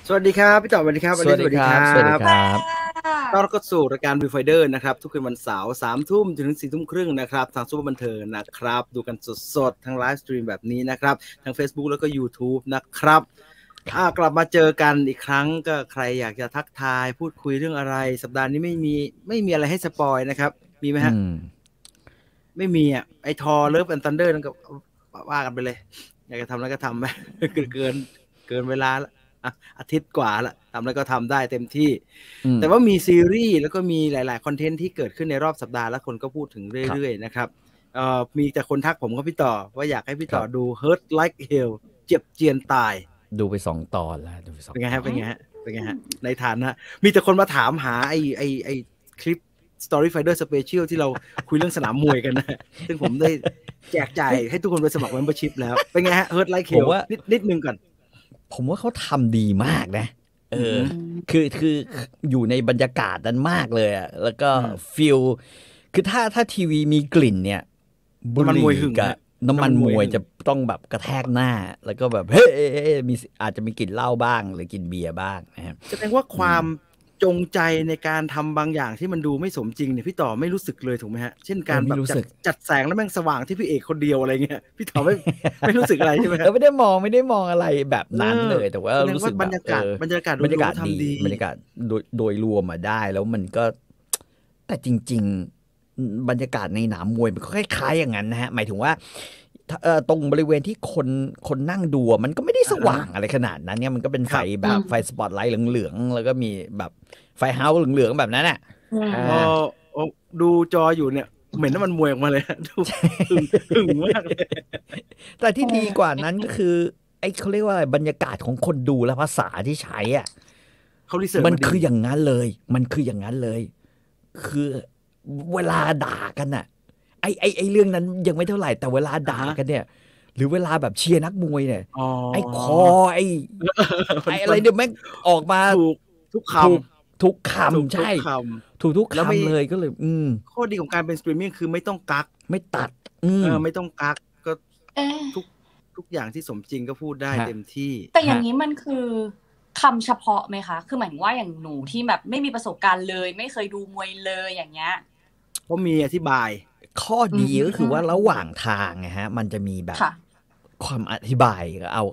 สวัสดีครับพี่ต่อสวัสดีครับสวัสดีครับสวัสดีครับต้อนรับเข้าสู่รายการ Viewfinder นะครับทุกคืนวันเสาร์3 ทุ่มถึง4 ทุ่มครึ่งนะครับทางซุปเปอร์บันเทิงนะครับดูกันสดๆทางไลฟ์สตรีมแบบนี้นะครับทาง Facebook แล้วก็ YouTube นะครับกลับมาเจอกันอีกครั้งก็ใครอยากจะทักทายพูดคุยเรื่องอะไรสัปดาห์นี้ไม่มีอะไรให้สปอยนะครับมีไหมฮะไม่มีอ่ะไอทอเลิฟแอนด์ทันเดอร์นั่นก็ว่ากันไปเลยอยากจะทำแล้วก็ทำไปเกินเวลาละอาทิตย์กว่าละทำแล้วก็ทำได้เต็มที่แต่ว่ามีซีรีส์แล้วก็มีหลายๆคอนเทนต์ที่เกิดขึ้นในรอบสัปดาห์แล้วคนก็พูดถึงเรื่อยๆนะครับมีแต่คนทักผมก็พี่ต่อว่าอยากให้พี่ต่อดู Hurt Like Hell เจ็บเจียนตายดูไป2 ตอนแล้วดูไป2 เป็นไงฮะในฐานะมีแต่คนมาถามหาไอคลิป Story Finder Special ที่เราคุยเรื่องสนามมวยกันนะซึ่งผมได้แจกจ่ายให้ทุกคนไปสมัคร Membership แล้วเป็นไงฮะ Hurt Like Hell นิดนึงก่อนผมว่าเขาทำดีมากนะคืออยู่ในบรรยากาศนั้นมากเลยอ่ะแล้วก็ฟีลคือถ้าทีวีมีกลิ่นเนี่ยบุหรี่กับน้ำมันมวยจะต้องแบบกระแทกหน้าแล้วก็แบบเฮ้มีอาจจะมีกลิ่นเหล้าบ้างหรือกลิ่นเบียร์บ้างนะครับแสดงว่าความจงใจในการทำบางอย่างที่มันดูไม่สมจริงเนี่ยพี่ต่อไม่รู้สึกเลยถูกไหมฮะเช่นการแบบจัดแสงแล้วแม่งสว่างที่พี่เอกคนเดียวอะไรเงี้ยพี่ต่อไม่รู้สึกอะไรใช่ไหมไม่ได้มองอะไรแบบนั้นเลยแต่ว่ารู้สึกบรรยากาศดีบรรยากาศโดยรวมมาได้แล้วมันก็แต่จริงๆบรรยากาศในหนามมวยมันก็คล้ายๆอย่างนั้นนะฮะหมายถึงว่าตรงบริเวณที่คนนั่งดูมันก็ไม่ได้สว่างอะไรขนาดนั้นเนี่ยมันก็เป็นไฟแบบไฟสปอตไลท์เหลืองๆแล้วก็มีแบบไฟเฮาส์เหลืองๆแบบนั้นน่ะดูจออยู่เนี่ยเหม็นน้ำมันมวยออกมาเลยดูหึงมากเลยแต่ที่ดีกว่านั้นก็คือไอ้เขาเรียกว่าบรรยากาศของคนดูและภาษาที่ใช้อ่ะมันคืออย่างนั้นเลยคือเวลาด่ากันน่ะไอ้เรื่องนั้นยังไม่เท่าไหร่แต่เวลาด่ากันเนี่ยหรือเวลาแบบเชียร์นักมวยเนี่ยไอ้คอไอ้อะไรเนี่ยแม่งออกมาทุกคำใช่ถูกทุกคำเลยก็เลยข้อดีของการเป็นสตรีมมิ่งคือไม่ต้องกักไม่ตัดไม่ต้องกักก็ทุกอย่างที่สมจริงก็พูดได้เต็มที่แต่อย่างนี้มันคือคำเฉพาะไหมคะคือหมายถึงว่าอย่างหนูที่แบบไม่มีประสบการณ์เลยไม่เคยดูมวยเลยอย่างเงี้ยก็มีอธิบายข้อดีก็คือว่าระหว่างทางไงฮะมันจะมีแบบความอธิบาย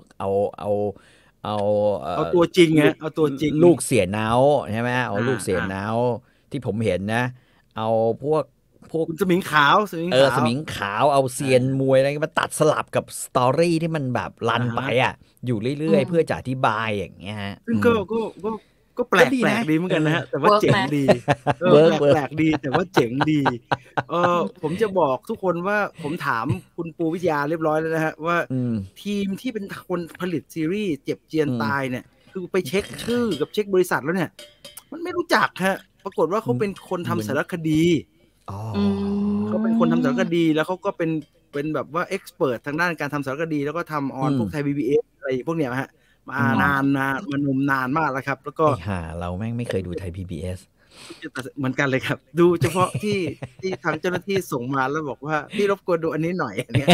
เอาตัวจริงไงเอาตัวจริงลูกเสียเนาใช่ไหมเอาลูกเสียเนาที่ผมเห็นนะเอาพวกสมิงขาวสมิงขาวเอาเซียนมวยอะไรมาตัดสลับกับสตอรี่ที่มันแบบรันไปอ่ะอยู่เรื่อยๆเพื่อจะอธิบายอย่างเงี้ยซึ่งก็แปลกดีเหมือนกันนะฮะแต่ว่าเจ๋งดีแปลกดีแต่ว่าเจ๋งดีผมจะบอกทุกคนว่าผมถามคุณปูวิทยาเรียบร้อยแล้วนะฮะว่าทีมที่เป็นคนผลิตซีรีส์เจ็บเจียนตายเนี่ยคือไปเช็คชื่อกับเช็คบริษัทแล้วเนี่ยมันไม่รู้จักฮะปรากฏว่าเขาเป็นคนทำสารคดีเขาเป็นคนทำสารคดีแล้วเขาก็เป็นแบบว่าเอ็กซ์เพิร์ททางด้านการทำสารคดีแล้วก็ทำออนพวกไทย PBS อะไรพวกเนี้ยฮะมานานนานมากแล้วครับแล้วก็เราแม่งไม่เคยดูไทย PBS เหมือนกันเลยครับดูเฉพาะที่ทางเจ้าหน้าที่ส่งมาแล้วบอกว่าพี่รบกวนดูอันนี้หน่อยเนี่ย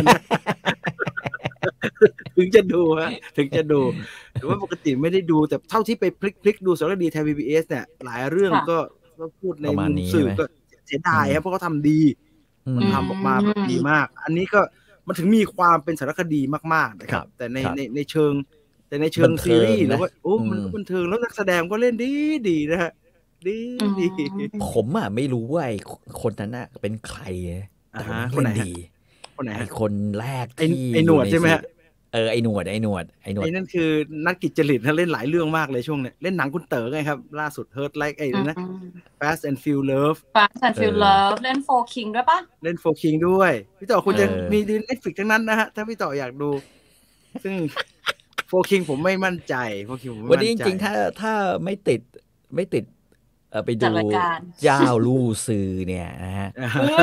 ถึงจะดูหรือว่าปกติไม่ได้ดูแต่เท่าที่ไปพลิกดูสารคดีไทย PBS เนี่ยหลายเรื่องก็พูดในมุมสื่อก็เสียดายครับเพราะเขาทำดีมันทำออกมาแบบดีมากอันนี้ก็มันถึงมีความเป็นสารคดีมากๆนะครับแต่ในเชิงซีรีส์หรือว่ามันก็บันเทิงแล้วนักแสดงก็เล่นดีนะฮะดีผมไม่รู้ว่าไอ้คนนั้นน่ะเป็นใครแต่คนดีไอ้คนแรกที่ไอ้หนวดใช่ไหมฮะไอ้หนวดไอ้นั่นคือนักกิจจริตเล่นหลายเรื่องมากเลยช่วงเนี้ยเล่นหนังคุณเต๋อไงครับล่าสุด Hurt Like นะ Fast and Furious เล่นFour King ด้วยปะเล่นFour King ด้วยพี่ต่อคุณจะมีดี Netflix ทั้งนั้นนะฮะถ้าพี่ต่ออยากดูซึ่งFour King ผมไม่มั่นใจวันนี้จริงๆถ้าไม่ติดไปดูเจ้าลู่ซือเนี่ยนะฮะ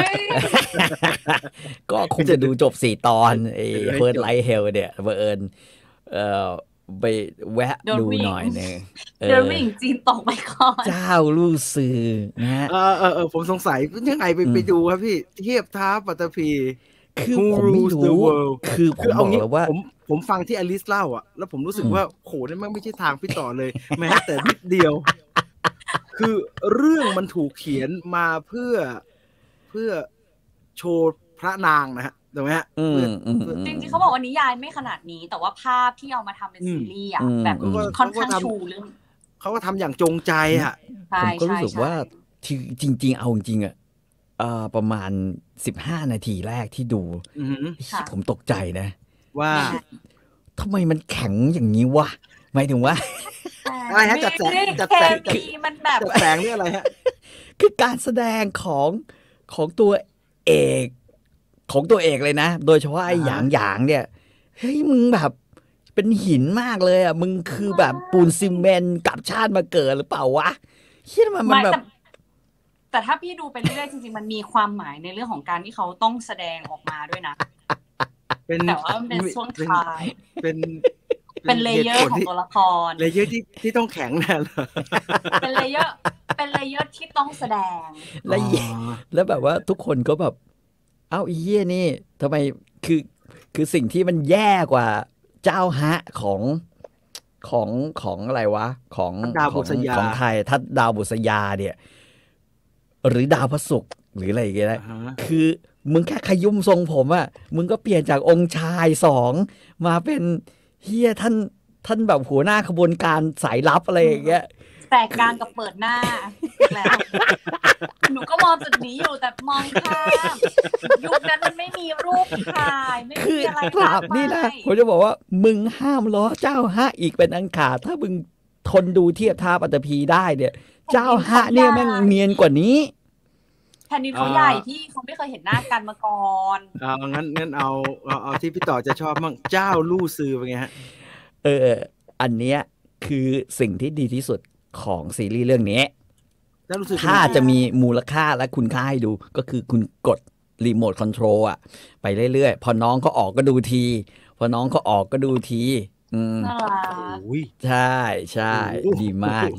ก็คงจะดูจบ4 ตอนไอ้ Hurt Like Hell เนี่ยบังเอิญไปแวะดูหน่อยนึงเดี๋ยววิ่งจีนตกไปก่อนเจ้าลู่ซือนะฮะผมสงสัยยังไงไปดูครับพี่เทียบท้าปัตตภีคือ Who ผมไม่ rules the รู้ world คือผมบอกแล้วว่าผมฟังที่อลิสเล่าอ่ะแล้วผมรู้สึกว่าโหนี่มันไม่ใช่ทางพี่ต่อเลย แม้แต่นิดเดียว คือเรื่องมันถูกเขียนมาเพื่อโชว์พระนางนะฮะถูกไหมฮะจริงๆเขาบอกว่านิยายไม่ขนาดนี้แต่ว่าภาพที่เอามาทำเป็นซีรีส์อ่ะแบบค่อนข้างชูเรื่องเขาก็ทำอย่างจงใจอ่ะผมก็รู้สึกว่าจริงๆเอาจริงๆอ่ะประมาณ15 นาทีแรกที่ดูผมตกใจนะว่าทำไมมันแข็งอย่างนี้วะหมายถึงว่าอะไรฮะจัดแสงมันแบบจัดแสงนี่อะไรฮะคือการแสดงของตัวเอกของตัวเอกเลยนะโดยเฉพาะไอ้หยางเนี่ยเฮ้ยมึงแบบเป็นหินมากเลยอ่ะมึงคือแบบปูนซีเมนต์กับชาติมาเกิดหรือเปล่าวะเฮ้ยมันแบบแต่ถ้าพี่ดูไปเรื่อยๆจริงๆมันมีความหมายในเรื่องของการที่เขาต้องแสดงออกมาด้วยนะแต่ว่าเป็นช่วงท้ายเป็นเลเยอร์ของตัวละครเลเยอร์ที่ต้องแข็งแน่เลยเป็นเลเยอร์ที่ต้องแสดงแล้วแบบว่าทุกคนก็แบบเอ้าไอ้เหี้ยนี่ทำไมคือสิ่งที่มันแย่กว่าเจ้าฮะของอะไรวะของดาวบุษยาของไทยถ้าดาวบุษยาเนี่ยหรือดาวพระศุกร์หรืออะไรอย่างเงี้ยคือมึงแค่ขยุ่มทรงผมอ่ะมึงก็เปลี่ยนจากองค์ชาย2มาเป็นเฮียท่านแบบหัวหน้าขบวนการสายลับอะไรอย่างเงี้ยแต่กลางกับเปิดหน้าแล้วหนูก็มองจุดนี้อยู่แต่มองข้ามยุคนั้นมันไม่มีรูปถ่ายไม่มีอะไรกราบนี่นะผมจะบอกว่ามึงห้ามล้อเจ้าฮะอีกเป็นอันขาดถ้ามึงทนดูเทียบท่าปัตตภีได้เนี่ยเจ้าฮะเนี่ยแม่งเนียนกว่านี้แผ่นดินเขาใหญ่ที่เขาไม่เคยเห็นหน้ากันมาก่อนงั้นเอาที่พี่ต่อจะชอบมั่งเจ้าลู่ซือเป็นไงฮะอันเนี้ยคือสิ่งที่ดีที่สุดของซีรีส์เรื่องนี้ถ้าจะมีมูลค่าและคุณค่าให้ดูก็คือคุณกดรีโมทคอนโทรลอ่ะไปเรื่อยๆพอน้องเขาออกก็ดูทีพอน้องเขาออกก็ดูทีใช่ดีมาก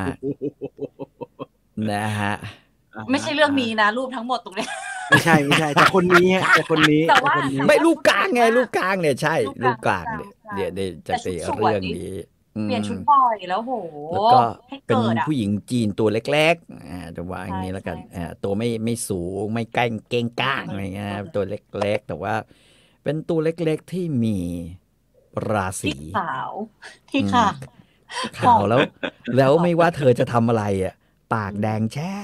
นะฮะไม่ใช่เรื่องนี้นะรูปทั้งหมดตรงนี้ไม่ใช่แต่คนนี้แต่ว่าไม่รูปกลางไงรูปกลางเนี่ยใช่รูปกลางเนี่ยเดี๋ยวจะเตะเรื่องนี้เปลี่ยนชุดบ่อยแล้วโหแล้วก็เป็นผู้หญิงจีนตัวเล็กๆจะว่าอย่างนี้แล้วกันตัวไม่สูงไม่ใกล้เก้งก้างอะไรเงี้ยตัวเล็กๆแต่ว่าเป็นตัวเล็กๆที่มีราศีที่ขาวแล้วไม่ว่าเธอจะทำอะไรอ่ะปากแดงแช่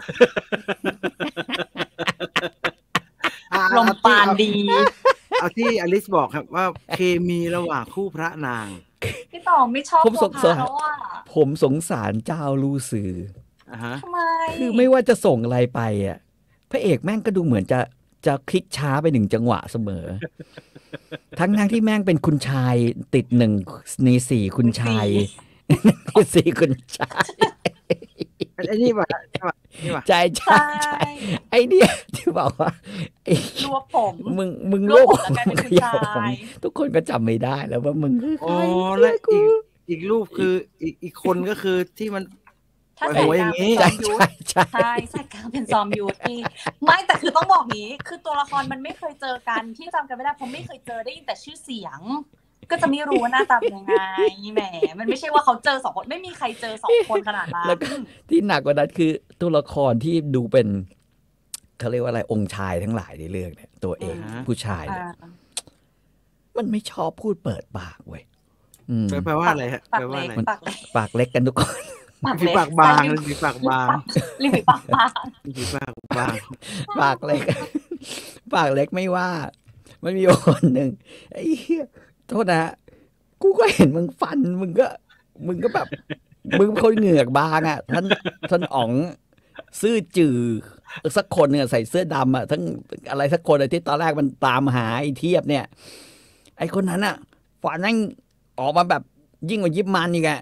ลมปานดีเอาที่อลิสบอกครับว่าเคมีระหว่างคู่พระนางพี่ต่อไม่ชอบตัวพระแล้วอ่ะผมสงสารเจ้าลู่ซือทำไมคือไม่ว่าจะส่งอะไรไปอ่ะพระเอกแม่งก็ดูเหมือนจะคลิกช้าไป1 จังหวะเสมอทั้งที่แม่งเป็นคุณชายติด1 ใน 4คุณชาย4คุณชายไอ้นี่ป่ะใช่ไอ้เนี่ยที่บอกว่ารวบผมมึงรวบผมทุกคนก็จำไม่ได้แล้วว่ามึงคือใครและอีกรูปคืออีกคนก็คือที่มันถ้าใส่กางเป็นซอมยูทใช่ใส่กางเป็นซอมยูทที่ไม่แต่คือต้องบอกนี้คือตัวละครมันไม่เคยเจอกันที่จำกันไม่ได้ผมไม่เคยเจอได้ยินแต่ชื่อเสียงก็จะไม่รู้ว่าหน้าตาเป็นยังไงแหมมันไม่ใช่ว่าเขาเจอ2 คนไม่มีใครเจอ2 คนขนาดนั้นแล้วที่หนักกว่านั้นคือตัวละครที่ดูเป็นเขาเรียกว่าอะไรองค์ชายทั้งหลายในเรื่องเนี่ยตัวเองผู้ชายเนี่ยมันไม่ชอบพูดเปิดปากเว้ยแปลว่าอะไรฮะแปลว่าอะไรปากเล็กกันทุกคนปากบางปากบางริมฝีปากบางปากเล็กปากเล็กไม่ว่ามันมีคนหนึ่งไอ้เหี้ยโทษนะกูก็เห็นมึงฟันมึงก็แบบมึงคนเหงือกบางอ่ะท่านอ๋องซื่อจือสักคนเนี่ยใส่เสื้อดำอ่ะทั้งอะไรสักคนที่ตอนแรกมันตามหาไอ้เทียบเนี่ยไอ้คนนั้นอ่ะฟันนั่งออกมาแบบยิ่งกว่ายิบมันอีกอ่ะ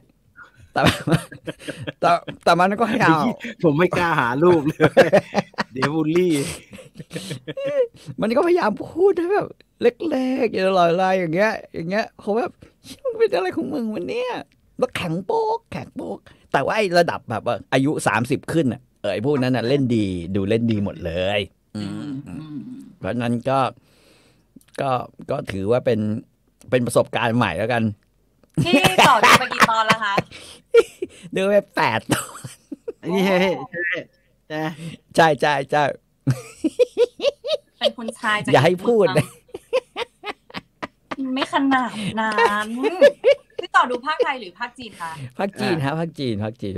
แต่มันก็ให้เอาผมไม่กล้าหารูปเลยเดี๋ยวบูลลี่มันก็พยายามพูดให้แบบเล็กๆอย่าลอยๆอย่างเงี้ยเขาแบบมันเป็นอะไรของมึงวันเนี้ยแล้วแข็งโป๊กแต่ว่าไอ้ระดับแบบว่าอายุ30ขึ้นอ่ะไอ้พวกนั้นน่ะเล่นดีดูเล่นดีหมดเลยเพราะนั้นก็ก็ถือว่าเป็นประสบการณ์ใหม่แล้วกันพี่ต่อดูไปกี่ตอนแล้วคะดูไป8 ตอนอันนี้ใช่ใช่เป็นคุณชายอย่าให้พูดเลยไม่ขนาดนั้นพี่ต่อดูภาคไทยหรือภาคจีนคะภาคจีนฮะภาคจีนนะฮะภาคจีน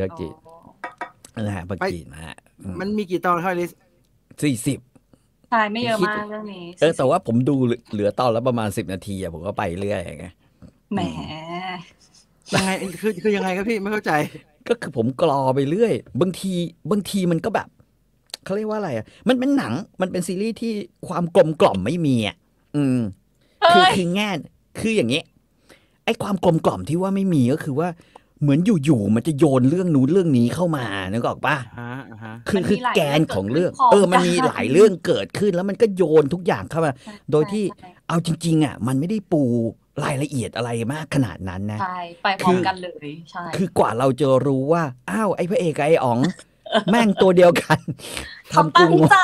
นะฮะมันมีกี่ตอนครับลิส 40 ใช่ไม่เยอะมากเรื่องนี้แต่ว่าผมดูเหลือตอนละประมาณ10 นาทีผมก็ไปเรื่อยไงแหมยังไงคือยังไงครับพี่ไม่เข้าใจก็คือผมกรอไปเรื่อยบางทีมันก็แบบเขาเรียกว่าอะไรอ่ะมันเป็นหนังมันเป็นซีรีส์ที่ความกลมกล่อมไม่มีอ่ะคือแง่คืออย่างนี้ไอ้ความกลมกล่อมที่ว่าไม่มีก็คือว่าเหมือนอยู่มันจะโยนเรื่องนู้นเรื่องนี้เข้ามานึกออกป่ะคือแกนของเรื่องมันมีหลายเรื่องเกิดขึ้นแล้วมันก็โยนทุกอย่างเข้ามาโดยที่เอาจริงๆอ่ะมันไม่ได้ปูรายละเอียดอะไรมากขนาดนั้นนะใช่ไปพร้อมกันเลยใช่คือกว่าเราจะรู้ว่าอ้าวไอ้พระเอกกับไอ้อ๋องแม่งตัวเดียวกันทำตั้งใจ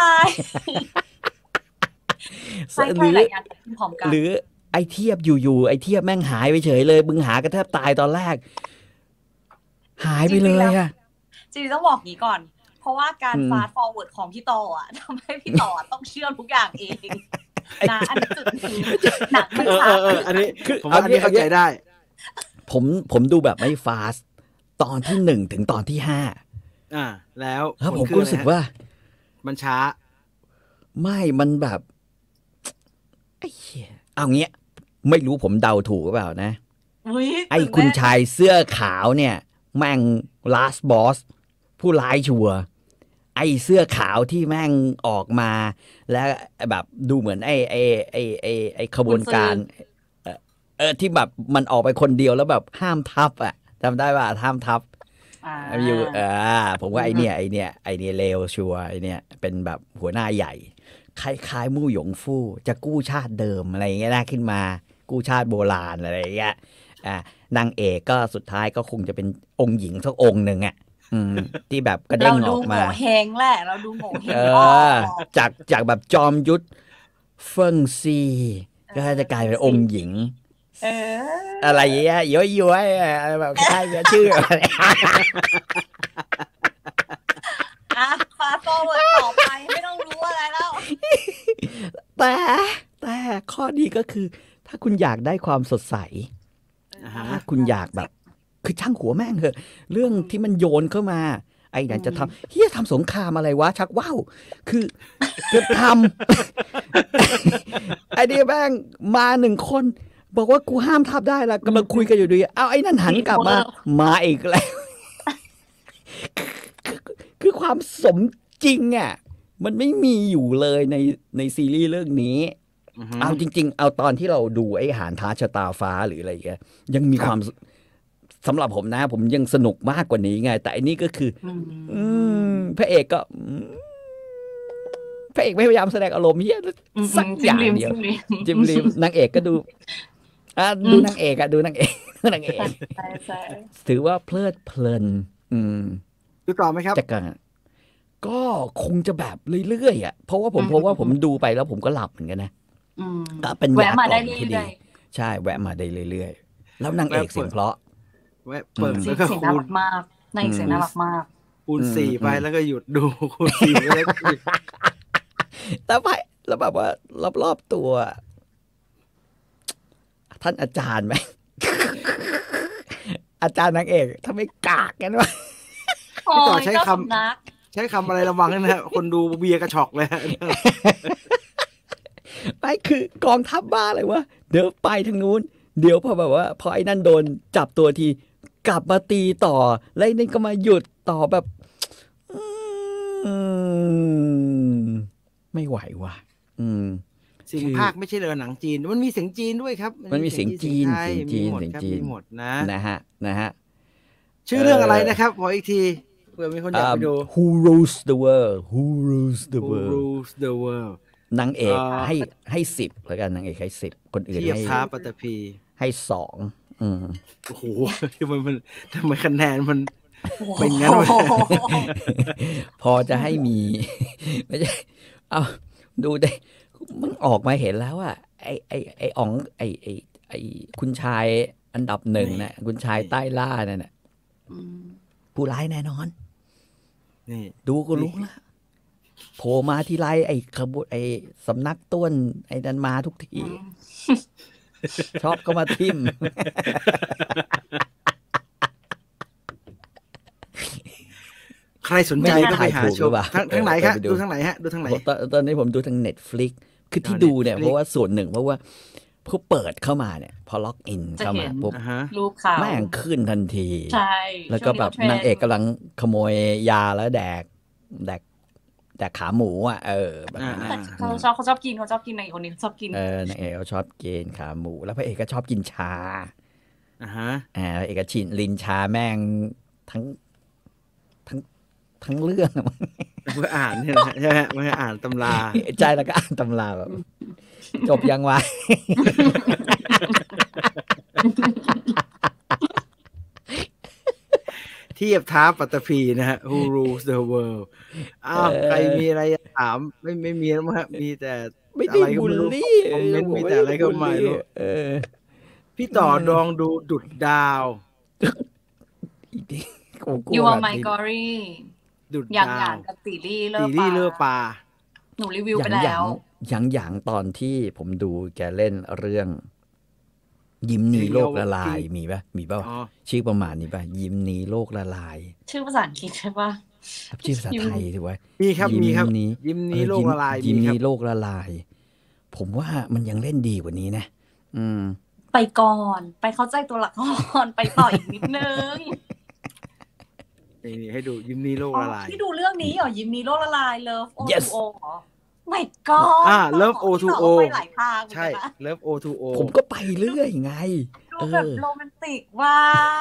ใช่หลายอย่างพร้อมกันหรือไอ้เทียบอยู่ไอ้เทียบแม่งหายไปเฉยเลยมึงหากระแทบตายตอนแรกหายไปเลยอะจริงๆต้องบอกงี้ก่อนเพราะว่าการฟาสต์ฟอร์เวิร์ดของพี่ต่ออ่ะทำให้พี่ต่อต้องเชื่อทุกอย่างเองนะอันนี้จุดนี้หนักไม่ช้าอันนี้ผมว่าอันนี้เข้าใจได้ผมดูแบบไม่ฟาสต์ตอนที่1ถึงตอนที่5 แล้วผมรู้สึกว่ามันช้าไม่มันแบบไอ้เหี้ยเอาเงี้ยไม่รู้ผมเดาถูกหรือเปล่านะไอ้คุณชายเสื้อขาวเนี่ยแม่ง last boss ผู้ร้ายชัวร์ไอ้เสื้อขาวที่แม่งออกมาแล้วแบบดูเหมือนไอ้ขบวนการที่แบบมันออกไปคนเดียวแล้วแบบห้ามทับจำได้ป่ะห้ามทับอยู่ผมว่าไอเนี่ยเลวชัวร์ไอเนี่ยเป็นแบบหัวหน้าใหญ่คล้ายๆมู่หยงฟู่จะกู้ชาติเดิมอะไรเงี้ยนะขึ้นมากู้ชาติโบราณอะไรเงี้ยนางเอกก็สุดท้ายก็คงจะเป็นองค์หญิงสักองค์หนึ่งที่แบบกระเด้งออกมาเราดูโง่เฮงแหละเราดูโง่เฮงจากแบบจอมยุทธเฟิงซีก็จะกลายเป็นองค์หญิงอะไรเงี้ยย้อยๆแบบใช่ชื่ออะไรฟาโต้ต่อไปไม่ต้องรู้อะไรแล้วแต่ข้อดีก็คือถ้าคุณอยากได้ความสดใสถ้าคุณอยากแบบคือช่างหัวแม่งเถอะเรื่องที่มันโยนเข้ามาไอ้นั่นจะทำสงครามอะไรวะชักว้าวคือจะทำไอ้นี่แม่งมา1 คนบอกว่ากูห้ามทับได้ละกำลังคุยกันอยู่ดีเอาไอ้นั่นหันกลับมาอีกแล้วคือความสมจริงมันไม่มีอยู่เลยในซีรีส์เรื่องนี้เอาจริงๆเอาตอนที่เราดูไอ้หานท้าชะตาฟ้าหรืออะไรอย่างเงี้ยยังมีความสำหรับผมนะผมยังสนุกมากกว่านี้ไงแต่อันนี้ก็คือพระเอกก็พระเอกไม่พยายามแสดงอารมณ์เหี้ยสักอย่างเดียวจิ้มลิมนางเอกก็ดูดูนางเอกดูนางเอกถือว่าเพลิดเพลินดูต่อไหมครับก็คงจะแบบเรื่อยๆเพราะว่าผมดูไปแล้วผมก็หลับเหมือนกันนะก็เป็นยากล่อมที่ดีใช่แวะมาได้เรื่อยๆแล้วนางเอกเสียงเพราะแวะเปิดแล้วก็เสียงน่ารักมากนางเอกเสียงน่ารักมากคูณ4ไปแล้วก็หยุดดูคูณ4ไปแล้วก็หยุดแล้วแบบว่ารอบๆตัวท่านอาจารย์ไหมอาจารย์นางเอกทำไมกากกันวะพี่ต่อใช้คำอะไรระวังนะฮะคนดูเบียร์กระชอกเลยไม่คือกองทัพบ้าเลยวะเดี๋ยวไปทางนู้นเดี๋ยวพอแบบว่าพอไอ้นั่นโดนจับตัวทีกลับมาตีต่อแล้วนี่ก็มาหยุดต่อแบบไม่ไหวว่ะเสียงภาคไม่ใช่เลยหนังจีนมันมีเสียงจีนด้วยครับมันมีเสียงจีนหมดนะฮะชื่อเรื่องอะไรนะครับขออีกทีเผื่อมีคนอยากไปดู Who Rules the World นางเอกให้10แล้วกันนางเอกให้10คนอื่นให้ท้าปัตตภีให้2 โอ้โหทำไมคะแนนมันเป็นงั้นวะพอจะให้มีไม่ใช่เอาดูได้มึงออกมาเห็นแล้วไอ้อ๋องไอ้คุณชายอันดับหนึ่งนะคุณชายใต้ล่านั่นน่ะผู้ร้ายแน่นอนนี่ดูก็รู้ละโผล่มาทีไรไอ้ขบวนไอ้สำนักต้นไอ้นันมาทุกที ชอบก็มาทิมใครสนใจก็ไปหาชมทั้งไหนครับดูทั้งไหนฮะดูทั้งไหนตอนนี้ผมดูทาง Netflix คือที่ดูเนี่ยเพราะว่าส่วนหนึ่งเพราะว่าเขาเปิดเข้ามาเนี่ยพอล็อกอินเข้ามาปุ๊บรูปข่าวแม่งขึ้นทันทีใช่แล้วก็แบบนางเอกกำลังขโมยยาแล้วแดกขาหมูอ่ะแบบนั้นเขาชอบกินนางเอกคนนี้ชอบกินนางเอกเขาชอบกินขาหมูแล้วพระเอกก็ชอบกินชาพระเอกก็ลินชาแม่งทั้งเรื่องเพื่ออ่านเนี่ยนะใช่ไหมเพื่ออ่านตำราใจแล้วก็อ่านตำราแบบจบยังวะเทียบท้าปัตตภีนะฮะ Who rules the world ใครมีอะไรถามไม่มีแล้วมั้งฮะมีแต่ไม่ได้บูลลี่คอมเมนต์มีแต่อะไรก็ไม่รู้พี่ต่อดองดูดุดดาว You are my glory อย่างกับตีรี่เลือปลาหนูรีวิวไปแล้วอย่างตอนที่ผมดูแกเล่นเรื่องยิ้มหนีโลกละลายมีป่ะชื่อประมาณนี้ป่ะยิ้มหนีโลกละลายชื่อภาษาอังกฤษใช่ป่ะชื่อภาษาไทยถูกไหมมีครับยิ้มหนีโลกละลายยิ้มหนีโลกละลายผมว่ามันยังเล่นดีกว่านี้นะไปก่อนไปเข้าใจตัวละครไปต่ออีกนิดนึงนี่ให้ดูยิ้มนี้โลกละลายที่ดูเรื่องนี้เหรอยิ้มนี้โลกละลาย Love O2O เหรอไม่ก็ Love O2O หลายทางใช่ Love O2O ผมก็ไปเรื่อยไงดูแบบโรแมนติกว่า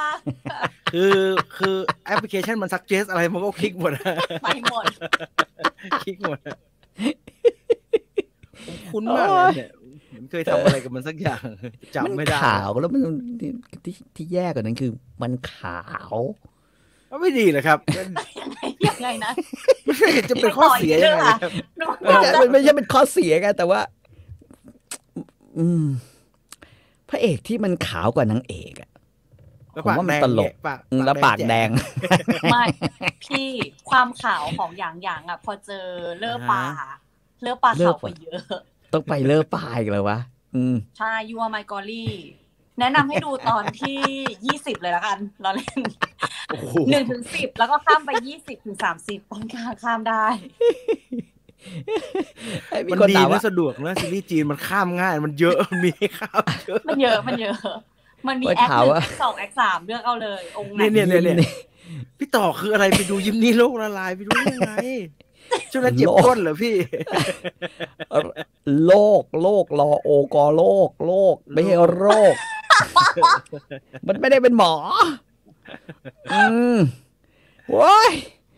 คือแอปพลิเคชันมันซักเจสอะไรมันก็คลิกหมดไปหมดคลิกหมดผมคุ้นมากเลยเนี่ยผมเคยทำอะไรกับมันสักอย่างจำไม่ได้ขาวแล้วมันที่แย่กว่านั้นคือมันขาวไม่ดีเลยครับยังไงนะไม่เห็นจะเป็นข้อเสียยังไงไม่ใช่เป็นข้อเสียไงแต่ว่าพระเอกที่มันขาวกว่านางเอกอ่ะผมว่ามันตลกแล้วปากแดงไม่พี่ความขาวของอย่างอ่ะพอเจอเลือปลาขาวไปเยอะต้องไปเลือปลาอีกเลยวะใช่ You are my glory แนะนำให้ดูตอนที่20เลยละกันเราเล่น1 ถึง 10แล้วก็ข้ามไป20 ถึง 30ตอนกลางข้ามได้มันดีนะสะดวกนะซีรีส์จีนมันข้ามง่ายมันเยอะมีข้ามเยอะมันมีแอค 1 แอค 2 แอค 3เลือกเอาเลยองค์ไหนเนี่ยพี่ต่อคืออะไรไปดูยิ้มนี้โลกละลายไปดูยังไงช่วงนั้นเจ็บก้นเหรอพี่โลกรอโอกอโลกไม่ใช่โรคมันไม่ได้เป็นหมอว้าย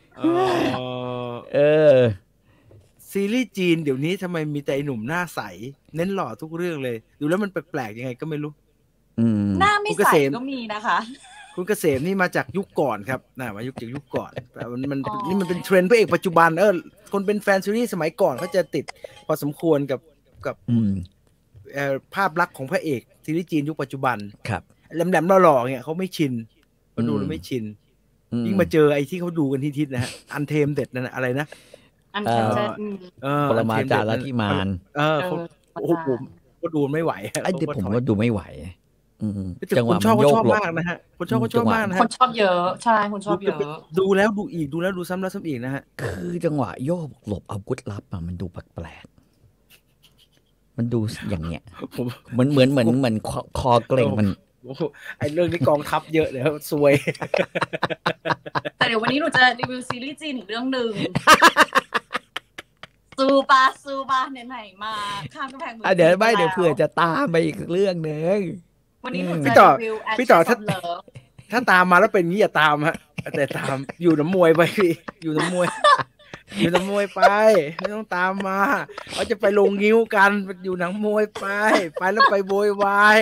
ซีรีส์จีนเดี๋ยวนี้ทำไมมีแต่หนุ่มหน้าใสเน้นหล่อทุกเรื่องเลยดูแล้วมันแปลกๆยังไงก็ไม่รู้หน้าไม่ใสก็มีนะคะคุณเกษมนี่มาจากยุคก่อนครับมาจากยุคก่อนแต่มันนี่มันเป็นเทรนด์พระเอกปัจจุบันคนเป็นแฟนซีรีส์สมัยก่อนเขาจะติดพอสมควรกับภาพลักษณ์ของพระเอกซีรีส์จีนยุคปัจจุบันครับแหลมๆหล่อๆเนี่ยเขาไม่ชินมาดูแล้วไม่ชินยิ่งมาเจอไอ้ที่เขาดูกันทิศนะฮะอันเทมเด็ดนั่นอะไรนะอันเทมปรมาจารย์ลัทธิมารโอ้โหผมก็ดูไม่ไหวไอ้ที่ผมก็ดูไม่ไหวจังหวะมันโยกมากนะฮะคนชอบมากนะฮะคนชอบเยอะใช่คนชอบเยอะดูแล้วดูอีกดูแล้วดูซ้ำแล้วซ้ำอีกนะฮะคือจังหวะโยกหลบอาวุธลับมันดูแปลกๆมันดูอย่างเงี้ยเหมือนคอเกร็งมันไอเรื่องนี้กองทัพเยอะเลยซวยแต่เดี๋ยววันนี้หนูจะรีวิวซีรีส์จีนอีกเรื่องนึงซูปาไหนมาข้ามกำแพงเมืองเดี๋ยวเผื่อจะตามไปอีกเรื่องนึงวันนี้หนูจะรีวิวพี่ต่อถ้าตามมาแล้วเป็นงี้อย่าตามฮะแต่ตามอยู่น้ำมวยไปพี่อยู่น้ำมวยไปไม่ต้องตามมาเขาจะไปลงงิ้วกันอยู่หนังมวยไปแล้วไปโวยวาย